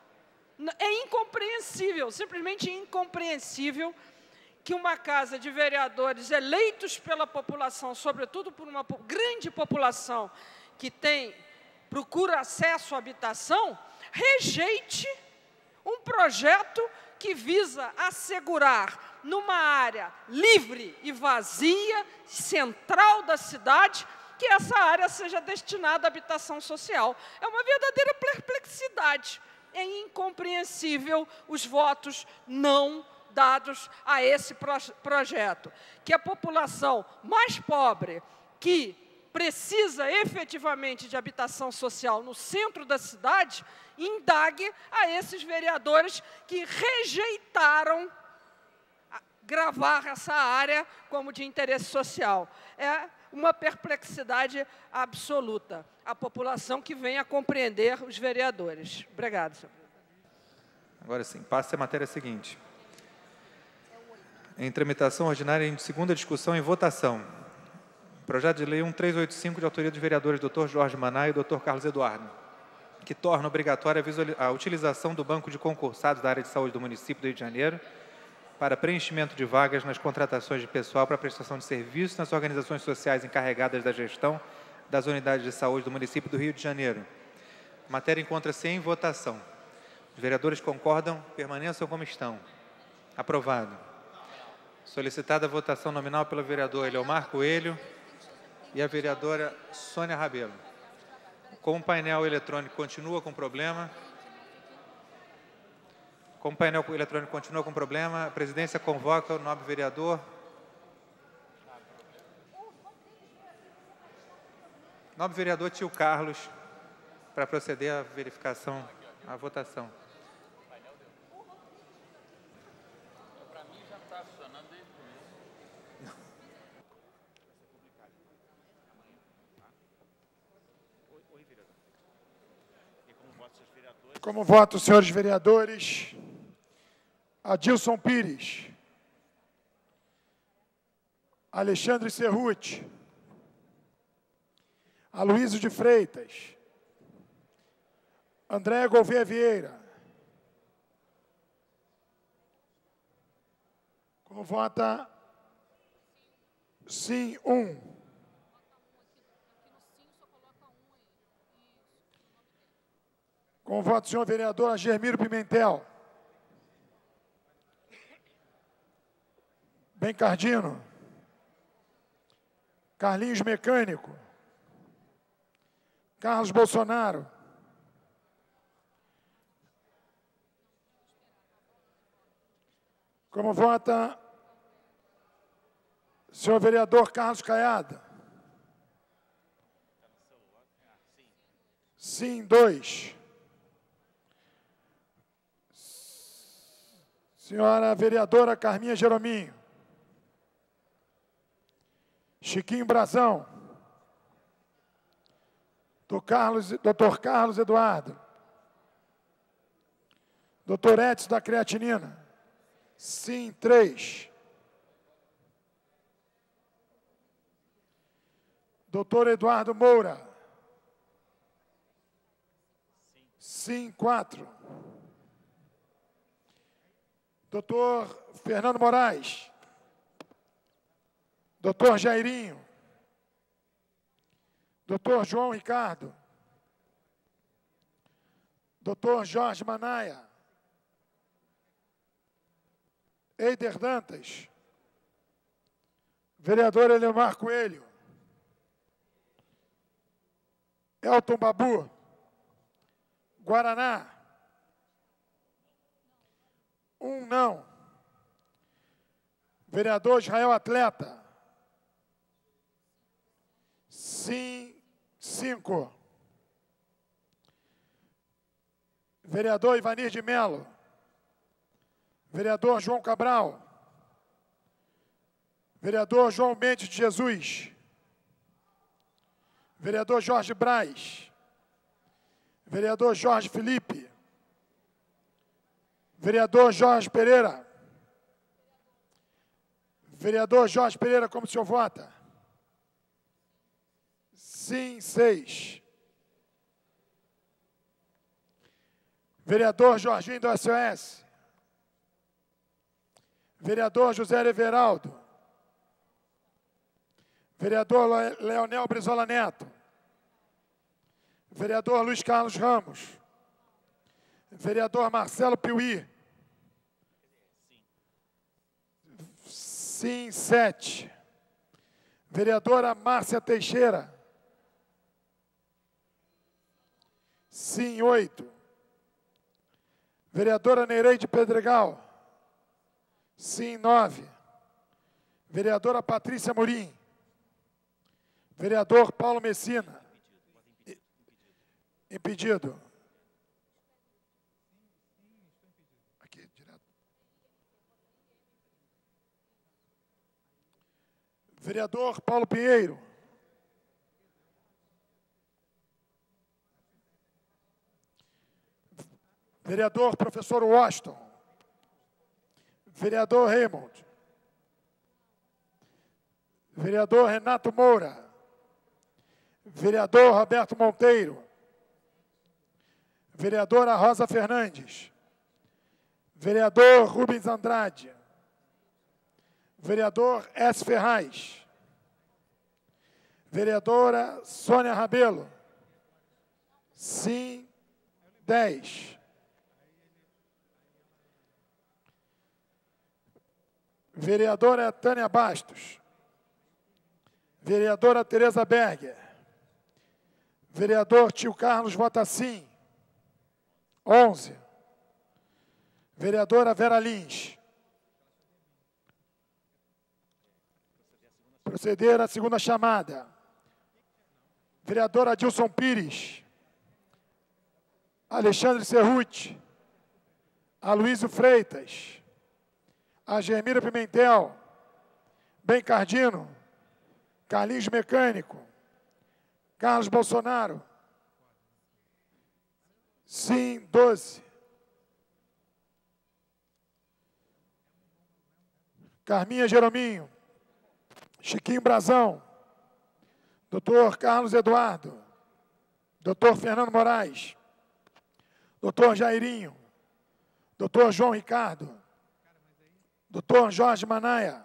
É incompreensível, simplesmente incompreensível, que uma casa de vereadores eleitos pela população, sobretudo por uma grande população que procura acesso à habitação, rejeite um projeto que visa assegurar numa área livre e vazia, central da cidade, que essa área seja destinada à habitação social. É uma verdadeira perplexidade. É incompreensível os votos não dados a esse projeto. Que a população mais pobre, que precisa efetivamente de habitação social no centro da cidade, indague a esses vereadores que rejeitaram gravar essa área como de interesse social. É uma perplexidade absoluta. A população que vem a compreender os vereadores. Obrigado, senhor presidente.
Agora sim, passe a matéria seguinte. Em tramitação ordinária, em segunda discussão e votação. Projeto de Lei 1385, de autoria dos vereadores Dr. Jorge Maná e Dr. Carlos Eduardo. que torna obrigatória a utilização do banco de concursados da área de saúde do município do Rio de Janeiro para preenchimento de vagas nas contratações de pessoal para prestação de serviços nas organizações sociais encarregadas da gestão das unidades de saúde do município do Rio de Janeiro. A matéria encontra-se em votação. Os vereadores concordam, permaneçam como estão. Aprovado. Solicitada a votação nominal pelo vereador Eliomar Coelho e a vereadora Sônia Rabelo. Como o painel eletrônico continua com problema, a presidência convoca o nobre vereador Tio Carlos para proceder à verificação, à votação.
Como votam os senhores vereadores? Adilson Pires, Alexandre Cerruti, Aloysio de Freitas, André Gouveia Vieira. Como vota? Sim, 1. Como vota o senhor vereador Germiro Pimentel? Bencardino, Carlinhos Mecânico, Carlos Bolsonaro, como vota o senhor vereador Carlos Caiada? Sim, 2. Senhora vereadora Carminha Jerominho, Chiquinho Brazão, Dr. Carlos Eduardo, Dr. Edson da Creatinina, sim, 3. Dr. Eduardo Moura, sim, 4. Dr. Fernando Moraes, Dr. Jairinho, Dr. João Ricardo, Dr. Jorge Manaia, Eider Dantas, vereador Eliomar Coelho, Elton Babu, Guaraná, 1 não. Vereador Israel Atleta, sim, 5. Vereador Ivanir de Melo, vereador João Cabral, vereador João Mendes de Jesus, vereador Jorge Braz, vereador Jorge Felipe, vereador Jorge Pereira. Vereador Jorge Pereira, como o senhor vota? Sim, 6. Vereador Jorginho do SOS. Vereador José Everaldo. Vereador Leonel Brizola Neto. Vereador Luiz Carlos Ramos. Vereador Marcelo Piuí. Sim, 7. Vereadora Márcia Teixeira. Sim, 8. Vereadora Nereide Pedregal. Sim, 9. Vereadora Patrícia Morim. Vereador Paulo Messina. Impedido. Aqui, direto. Vereador Paulo Pinheiro. Vereador Professor Washington. Vereador Raymond. Vereador Renato Moura. Vereador Roberto Monteiro. Vereadora Rosa Fernandes. Vereador Rubens Andrade. Vereador S. Ferraz. Vereadora Sônia Rabelo. Sim, 10. Vereadora Tânia Bastos. Vereadora Tereza Berger. Vereador Tio Carlos vota sim. 11. Vereadora Vera Lins. Proceder à segunda chamada. Vereador Adilson Pires. Alexandre Cerruti. Aloysio Freitas. Agemira Pimentel. Ben Cardino. Carlinhos Mecânico. Carlos Bolsonaro. Sim, 12. Carminha Jerominho. Chiquinho Brazão. Doutor Carlos Eduardo. Doutor Fernando Moraes. Doutor Jairinho. Doutor João Ricardo. Doutor Jorge Manaia.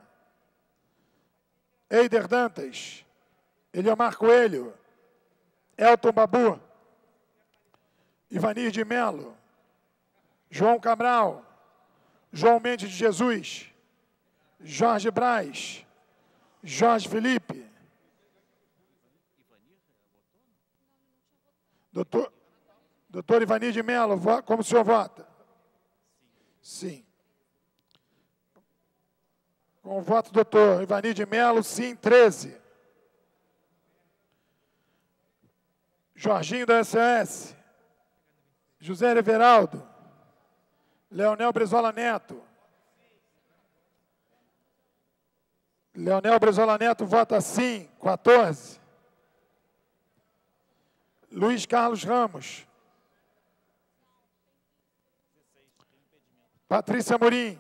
Eider Dantas. Eliomar Coelho. Elton Babu. Ivanir de Melo. João Cabral. João Mendes de Jesus. Jorge Braz. Jorge Felipe. Doutor Ivanir de Melo, como o senhor vota? Sim. Com o voto do doutor Ivanir de Melo, sim, 13. Jorginho da SS. José Everaldo. Leonel Brizola Neto. Leonel Brizola Neto vota sim, 14. Luiz Carlos Ramos. Patrícia Amorim.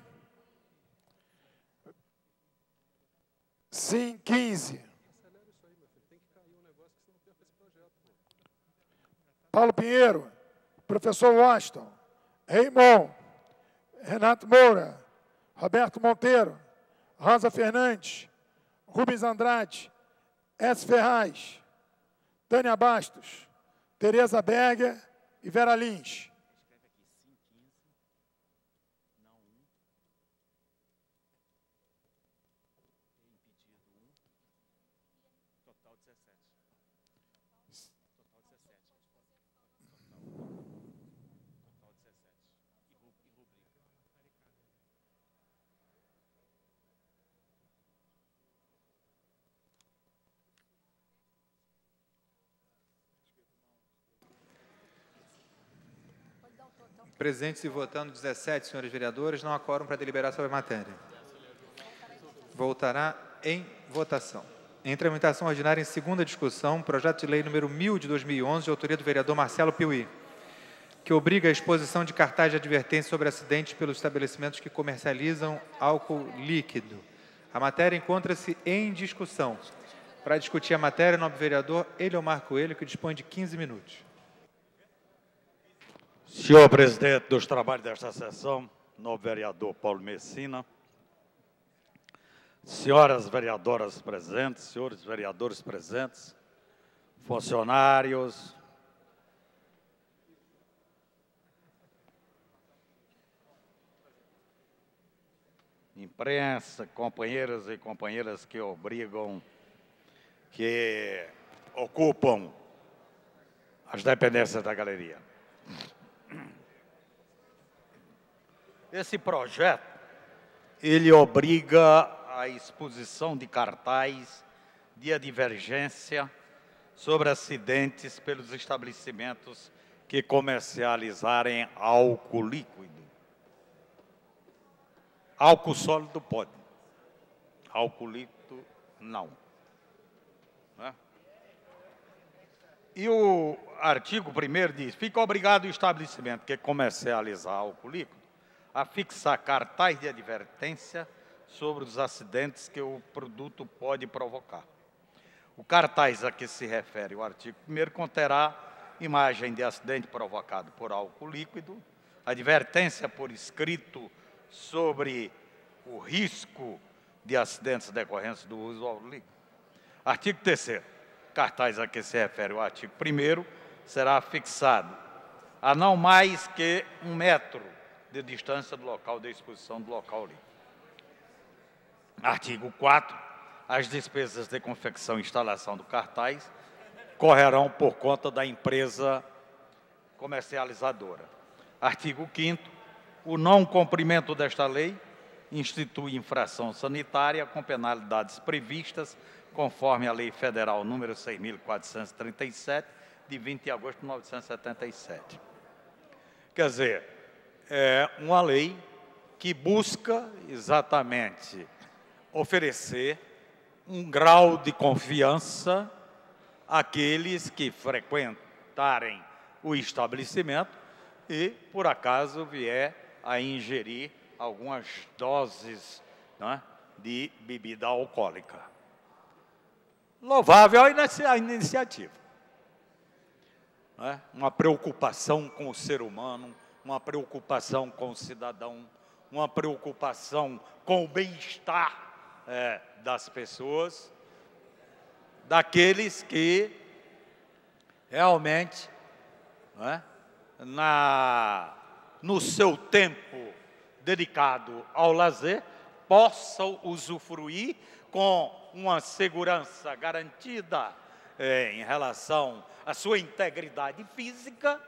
Sim, 15. Paulo Pinheiro. Professor Washington. Raymond. Renato Moura. Roberto Monteiro. Rosa Fernandes. Rubens Andrade. S. Ferraz. Tânia Bastos. Tereza Berger e Vera Lins.
Presentes e votando 17, senhores vereadores, não há quórum para deliberar sobre a matéria. Voltará em votação. Em tramitação ordinária, em segunda discussão, projeto de lei número 1000 de 2011, de autoria do vereador Marcelo Piuí, que obriga a exposição de cartaz de advertência sobre acidentes pelos estabelecimentos que comercializam álcool líquido. A matéria encontra-se em discussão. Para discutir a matéria, o nobre vereador Eliomar Coelho, que dispõe de 15 minutos.
Senhor presidente dos trabalhos desta sessão, nobre vereador Paulo Messina, senhoras vereadoras presentes, senhores vereadores presentes, funcionários, imprensa, companheiras e companheiras que ocupam as dependências da galeria. Esse projeto, ele obriga a exposição de cartaz de advertência sobre acidentes pelos estabelecimentos que comercializarem álcool líquido. Álcool sólido pode, álcool líquido não. Né? E o artigo 1º diz, fica obrigado o estabelecimento que comercializar álcool líquido a fixar cartaz de advertência sobre os acidentes que o produto pode provocar. O cartaz a que se refere o artigo 1º conterá imagem de acidente provocado por álcool líquido, advertência por escrito sobre o risco de acidentes decorrentes do uso do álcool líquido. Artigo 3º. Cartaz a que se refere o artigo 1º será fixado a não mais que 1 metro de distância do local de exposição do local líquido. Artigo 4º. As despesas de confecção e instalação do cartaz correrão por conta da empresa comercializadora. Artigo 5º. O não cumprimento desta lei institui infração sanitária com penalidades previstas conforme a Lei Federal número 6.437, de 20 de agosto de 1977. Quer dizer, é uma lei que busca exatamente oferecer um grau de confiança àqueles que frequentarem o estabelecimento e, por acaso, vier a ingerir algumas doses, né, de bebida alcoólica. Louvável a iniciativa. Né? Uma preocupação com o ser humano, uma preocupação com o cidadão, uma preocupação com o bem-estar das pessoas, daqueles que realmente, né, no seu tempo dedicado ao lazer, possam usufruir com uma segurança garantida em relação à sua integridade física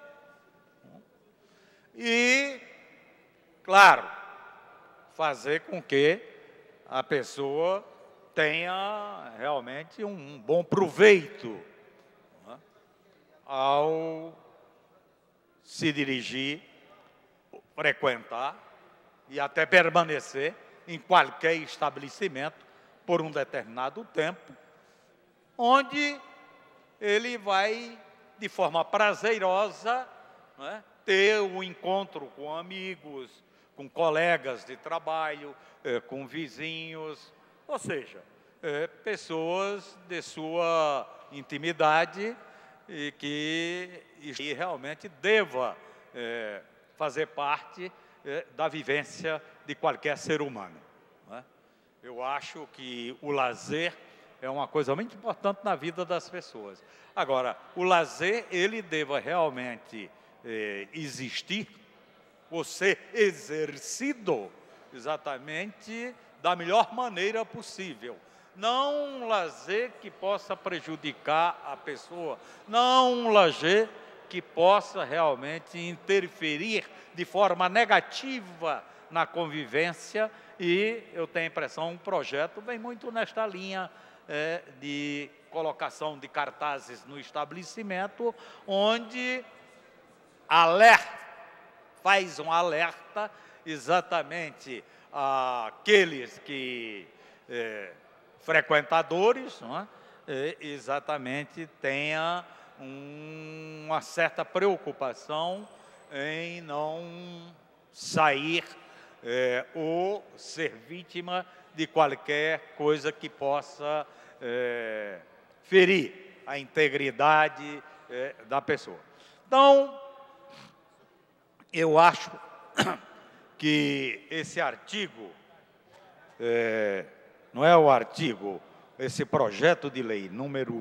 e, claro, fazer com que a pessoa tenha realmente um bom proveito, né, ao se dirigir, frequentar e até permanecer em qualquer estabelecimento por um determinado tempo, onde ele vai, de forma prazerosa, né, ter um encontro com amigos, com colegas de trabalho, com vizinhos, ou seja, pessoas de sua intimidade e que realmente deva fazer parte da vivência de qualquer ser humano. Né? Eu acho que o lazer é uma coisa muito importante na vida das pessoas. Agora, o lazer, ele deva realmente existir ou ser exercido exatamente da melhor maneira possível. Não um lazer que possa prejudicar a pessoa, não um lazer que possa realmente interferir de forma negativa na convivência, e eu tenho a impressão, um projeto vem muito nesta linha de colocação de cartazes no estabelecimento, onde faz um alerta exatamente àqueles que frequentadores, não é? Exatamente tenha uma certa preocupação em não sair ou ser vítima de qualquer coisa que possa ferir a integridade da pessoa. Então, eu acho que esse artigo, não é o artigo, esse projeto de lei número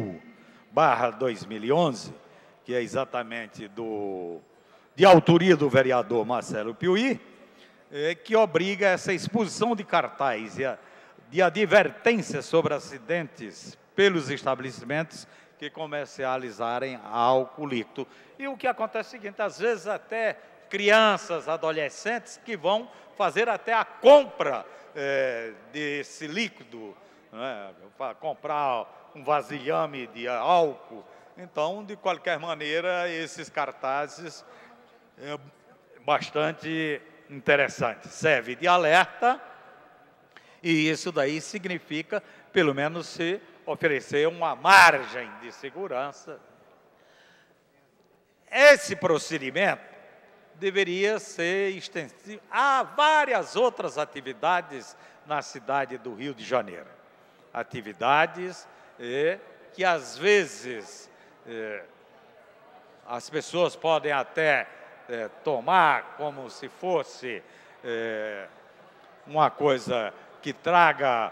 1000/2011, que é exatamente de autoria do vereador Marcelo Piuí, que obriga essa exposição de cartaz de advertência sobre acidentes pelos estabelecimentos que comercializarem álcool líquido. E o que acontece é o seguinte, às vezes até crianças, adolescentes que vão fazer até a compra desse líquido, né, para comprar um vasilhame de álcool. Então, de qualquer maneira, esses cartazes bastante interessantes. Serve de alerta e isso daí significa, pelo menos, se oferecer uma margem de segurança. Esse procedimento deveria ser extensivo a várias outras atividades na cidade do Rio de Janeiro. Atividades que, às vezes, as pessoas podem até tomar como se fosse uma coisa que traga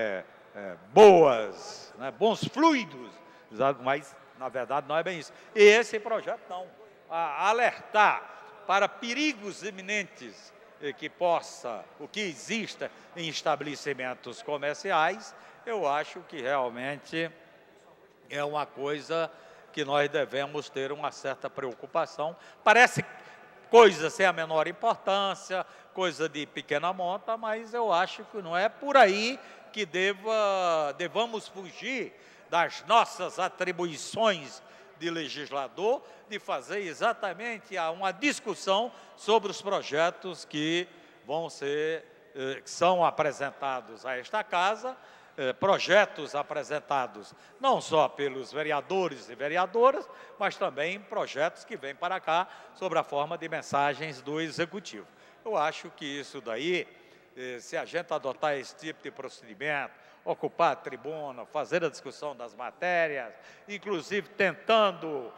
bons fluidos, mas, na verdade, não é bem isso. E esse projeto não. Alertar para perigos iminentes que exista em estabelecimentos comerciais, eu acho que realmente é uma coisa que nós devemos ter uma certa preocupação. Parece coisa sem a menor importância, coisa de pequena monta, mas eu acho que não é por aí que devamos fugir das nossas atribuições de legislador, de fazer exatamente uma discussão sobre os projetos que são apresentados a esta casa, projetos apresentados não só pelos vereadores e vereadoras, mas também projetos que vêm para cá sobre a forma de mensagens do Executivo. Eu acho que isso daí, se a gente adotar esse tipo de procedimento, ocupar a tribuna, fazer a discussão das matérias, inclusive tentando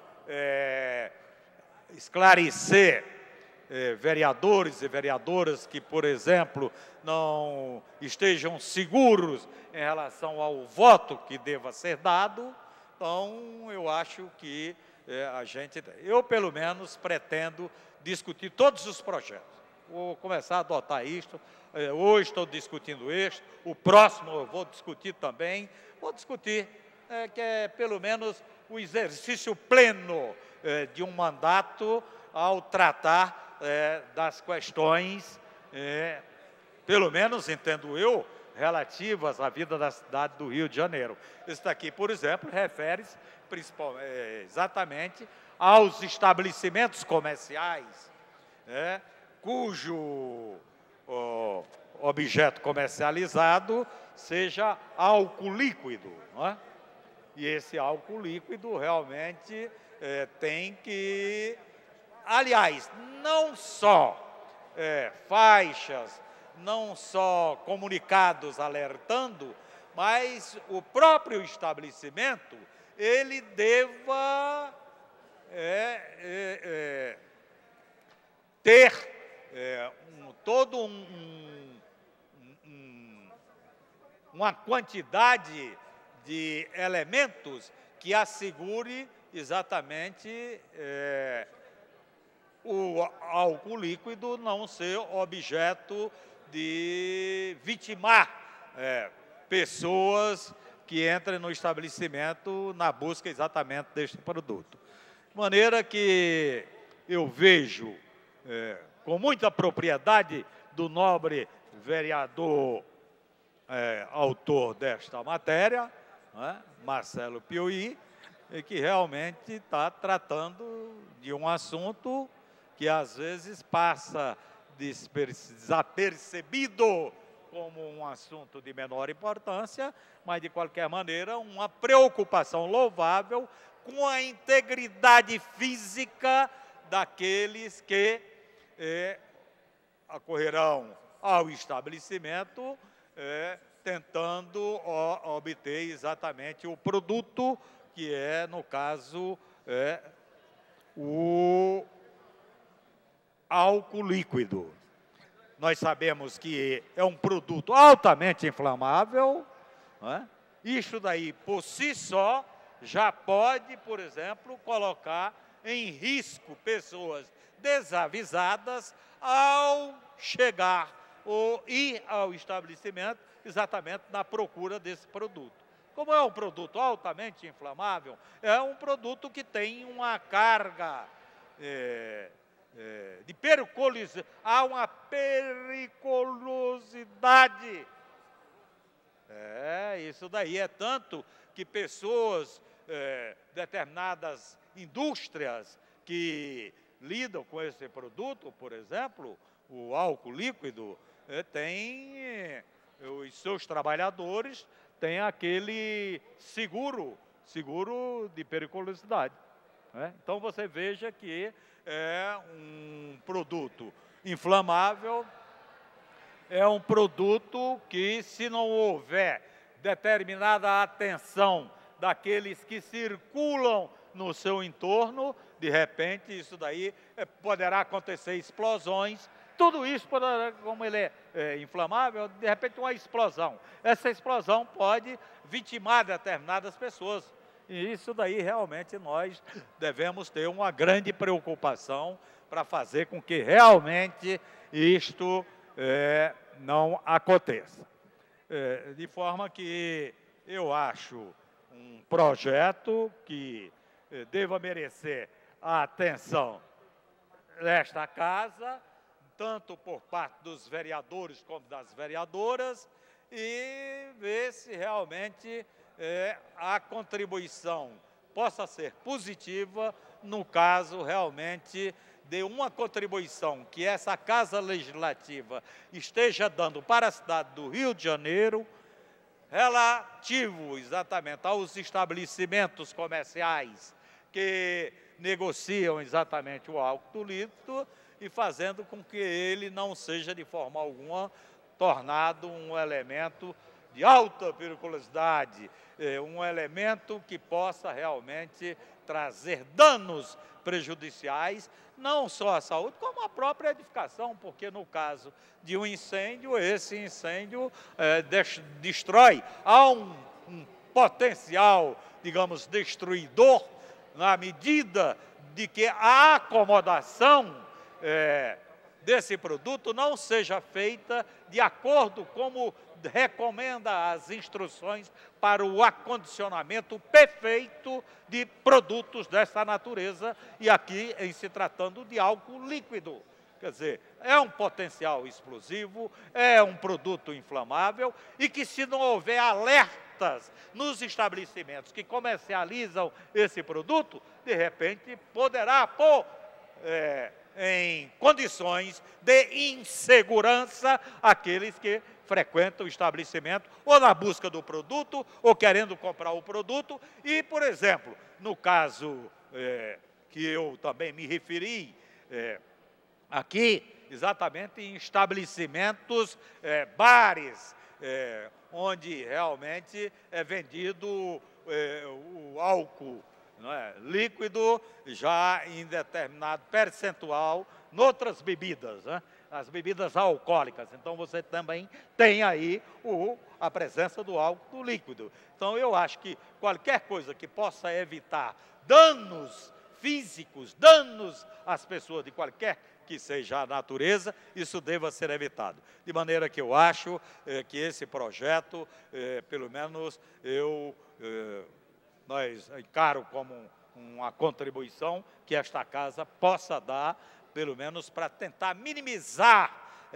esclarecer vereadores e vereadoras que, por exemplo, não estejam seguros em relação ao voto que deva ser dado. Então, eu acho que eu, pelo menos, pretendo discutir todos os projetos. Vou começar a adotar isto. Hoje estou discutindo este, o próximo eu vou discutir também. Vou discutir que é, pelo menos, o exercício pleno de um mandato ao tratar das questões, pelo menos, entendo eu, relativas à vida da cidade do Rio de Janeiro. Esse daqui, por exemplo, refere-se exatamente aos estabelecimentos comerciais, cujo objeto comercializado seja álcool líquido, não é? E esse álcool líquido realmente tem que, aliás, não só faixas, não só comunicados alertando, mas o próprio estabelecimento, ele deva ter uma quantidade de elementos que assegure exatamente o álcool líquido não ser objeto de vitimar pessoas que entrem no estabelecimento na busca exatamente deste produto. De maneira que eu vejo com muita propriedade do nobre vereador autor desta matéria, Marcelo Piuí, que realmente está tratando de um assunto que às vezes passa desapercebido como um assunto de menor importância, mas de qualquer maneira uma preocupação louvável com a integridade física daqueles que acorrerão ao estabelecimento tentando obter exatamente o produto que é, no caso, o álcool líquido. Nós sabemos que é um produto altamente inflamável, Isso daí, por si só, já pode, por exemplo, colocar em risco pessoas desavisadas ao chegar ou ir ao estabelecimento exatamente na procura desse produto. Como é um produto altamente inflamável, é um produto que tem uma carga de periculosidade. Há uma periculosidade. Isso daí é tanto que pessoas, determinadas indústrias que lidam com esse produto, por exemplo, o álcool líquido, os seus trabalhadores têm aquele seguro de periculosidade. Então, você veja que é um produto inflamável, é um produto que, se não houver determinada atenção daqueles que circulam no seu entorno, de repente, isso daí poderá acontecer explosões. Tudo isso, como ele é inflamável, de repente uma explosão. Essa explosão pode vitimar determinadas pessoas. E isso daí realmente nós devemos ter uma grande preocupação para fazer com que realmente isto não aconteça. De forma que eu acho um projeto que deva merecer a atenção desta casa, tanto por parte dos vereadores como das vereadoras, e ver se realmente a contribuição possa ser positiva no caso realmente de uma contribuição que essa Casa Legislativa esteja dando para a cidade do Rio de Janeiro, relativo exatamente aos estabelecimentos comerciais que negociam exatamente o álcool líquido, e fazendo com que ele não seja de forma alguma tornado um elemento de alta periculosidade, um elemento que possa realmente trazer danos prejudiciais, não só à saúde, como à própria edificação, porque no caso de um incêndio, esse incêndio destrói, há um potencial, digamos, destruidor, na medida de que a acomodação desse produto não seja feita de acordo como recomenda as instruções para o acondicionamento perfeito de produtos dessa natureza, e aqui em se tratando de álcool líquido. Quer dizer, é um potencial explosivo, é um produto inflamável, e que se não houver alertas nos estabelecimentos que comercializam esse produto, de repente poderá pôr em condições de insegurança aqueles que frequentam o estabelecimento, ou na busca do produto, ou querendo comprar o produto. E, por exemplo, no caso que eu também me referi aqui, exatamente em estabelecimentos, bares, onde realmente é vendido o álcool líquido, já em determinado percentual, noutras bebidas, as bebidas alcoólicas. Então, você também tem aí a presença do álcool líquido. Então, eu acho que qualquer coisa que possa evitar danos físicos, danos às pessoas de qualquer que seja a natureza, isso deva ser evitado. De maneira que eu acho que esse projeto, pelo menos nós encaro como uma contribuição que esta casa possa dar, pelo menos para tentar minimizar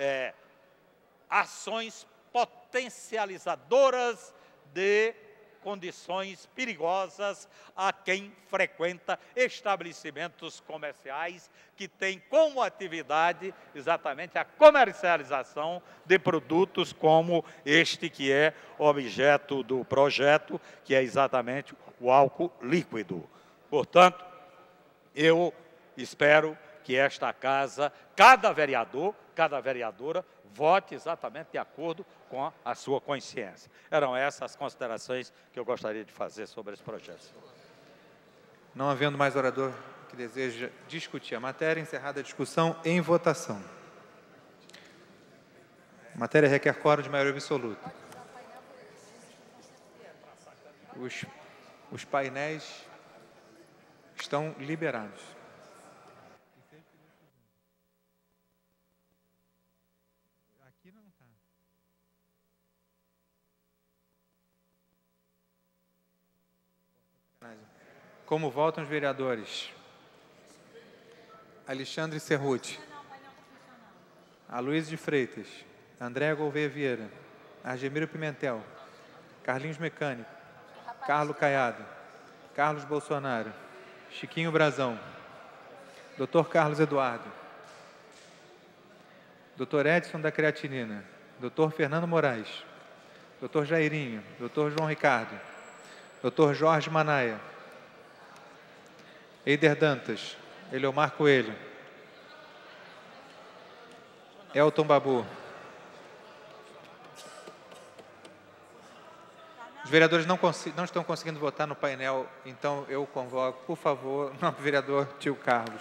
ações potencializadoras de condições perigosas a quem frequenta estabelecimentos comerciais que têm como atividade exatamente a comercialização de produtos como este que é objeto do projeto, que é exatamente o álcool líquido. Portanto, eu espero que esta casa, cada vereador, cada vereadora, vote exatamente de acordo com a sua consciência. Eram essas as considerações que eu gostaria de fazer sobre esse projeto.
Não havendo mais orador que deseja discutir a matéria, encerrada a discussão, em votação. A matéria requer quórum de maioria absoluta. Os painéis estão liberados. Aqui não está. Como votam os vereadores? Alexandre Cerruti, Aloysio de Freitas, Andréa Gouveia Vieira, Argemiro Pimentel, Carlinhos Mecânico, Carlos Caiado, Carlos Bolsonaro, Chiquinho Brazão, Dr. Carlos Eduardo, Dr. Edson da Creatinina, Dr. Fernando Moraes, Dr. Jairinho, Dr. João Ricardo, Dr. Jorge Manaia, Eider Dantas, Eliomar Coelho, Elton Babu, Os vereadores não estão conseguindo votar no painel, então eu convoco, por favor, o nobre vereador Tio Carlos.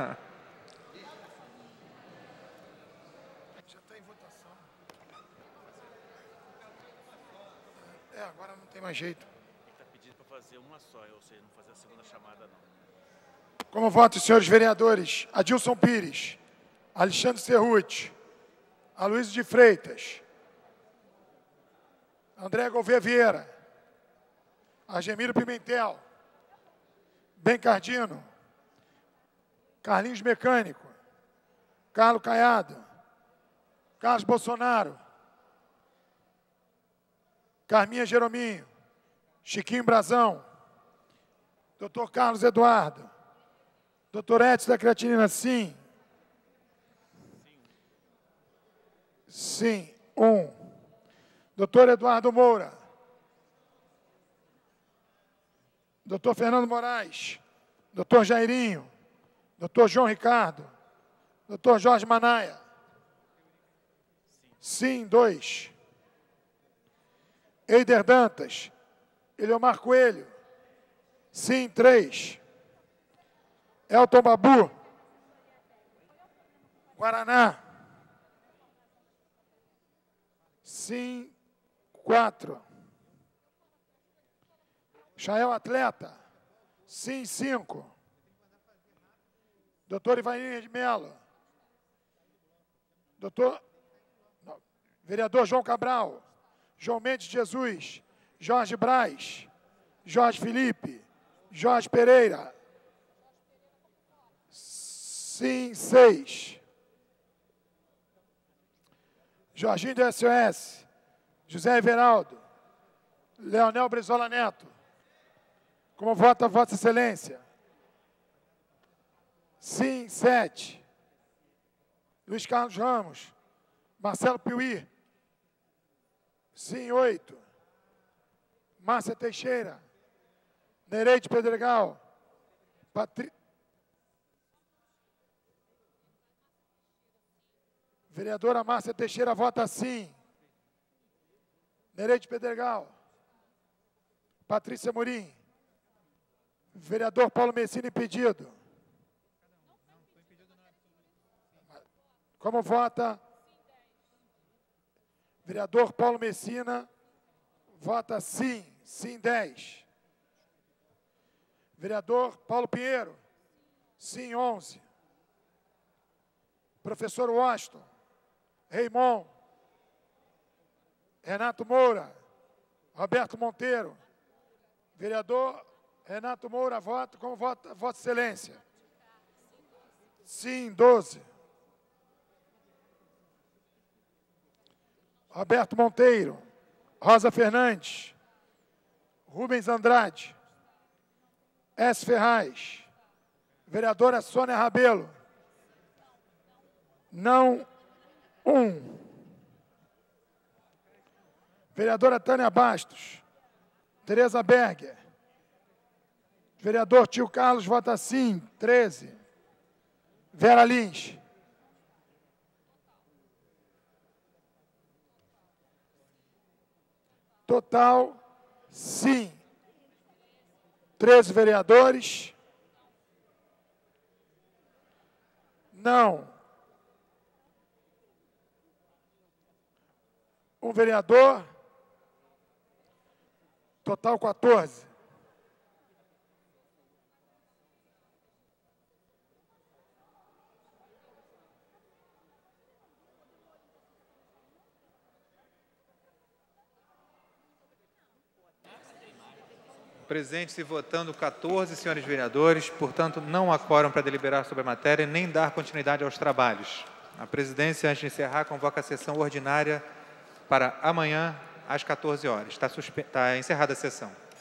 Já está em votação. Agora não tem mais jeito.
Ele está pedindo para fazer uma só, ou seja, não fazer a segunda chamada, não.
Como votam os senhores vereadores Adilson Pires, Alexandre Cerruti, Aloysio de Freitas, André Gouveia Vieira, Argemiro Pimentel, Bencardino, Carlinhos Mecânico, Carlos Caiado, Carlos Bolsonaro, Carminha Jerominho, Chiquinho Brazão, Dr. Carlos Eduardo, Dr. Edson da Creatinina, sim. Sim, 1. Dr. Eduardo Moura. Dr. Fernando Moraes. Dr. Jairinho. Dr. João Ricardo. Dr. Jorge Manaia. Sim, 2. Eider Dantas. Eliomar Coelho. Sim, 3. Elton Babu. Guaraná. Sim, 4. Chael Atleta. Sim, 5. Doutor Ivanir de Mello. Vereador João Cabral. João Mendes de Jesus. Jorge Braz. Jorge Felipe. Jorge Pereira. Sim, 6. Jorginho do SOS, José Everaldo, Leonel Brizola Neto. Como vota Vossa Excelência? Sim, 7. Luiz Carlos Ramos, Marcelo Piuí. Sim, 8. Márcia Teixeira, Nereide Pedregal, Vereadora Márcia Teixeira vota sim. Nereide Pedregal. Patrícia Morim. Vereador Paulo Messina impedido. Como vota? Vereador Paulo Messina vota sim. Sim, 10. Vereador Paulo Pinheiro. Sim, 11. Professor Washington. Raimon, Renato Moura, Roberto Monteiro, vereador Renato Moura, voto. Como vota Vossa Excelência? Sim, 12. Roberto Monteiro, Rosa Fernandes, Rubens Andrade, S. Ferraz, vereadora Sônia Rabelo, não 1. Vereadora Tânia Bastos. Tereza Berger. Vereador Tio Carlos vota sim. 13. Vera Lins. Total, sim. 13 vereadores. Não. Um vereador, total 14.
Presentes e votando 14 senhores vereadores, portanto, não há quórum para deliberar sobre a matéria nem dar continuidade aos trabalhos. A presidência, antes de encerrar, convoca a sessão ordinária para amanhã, às 14 horas. Está encerrada a sessão.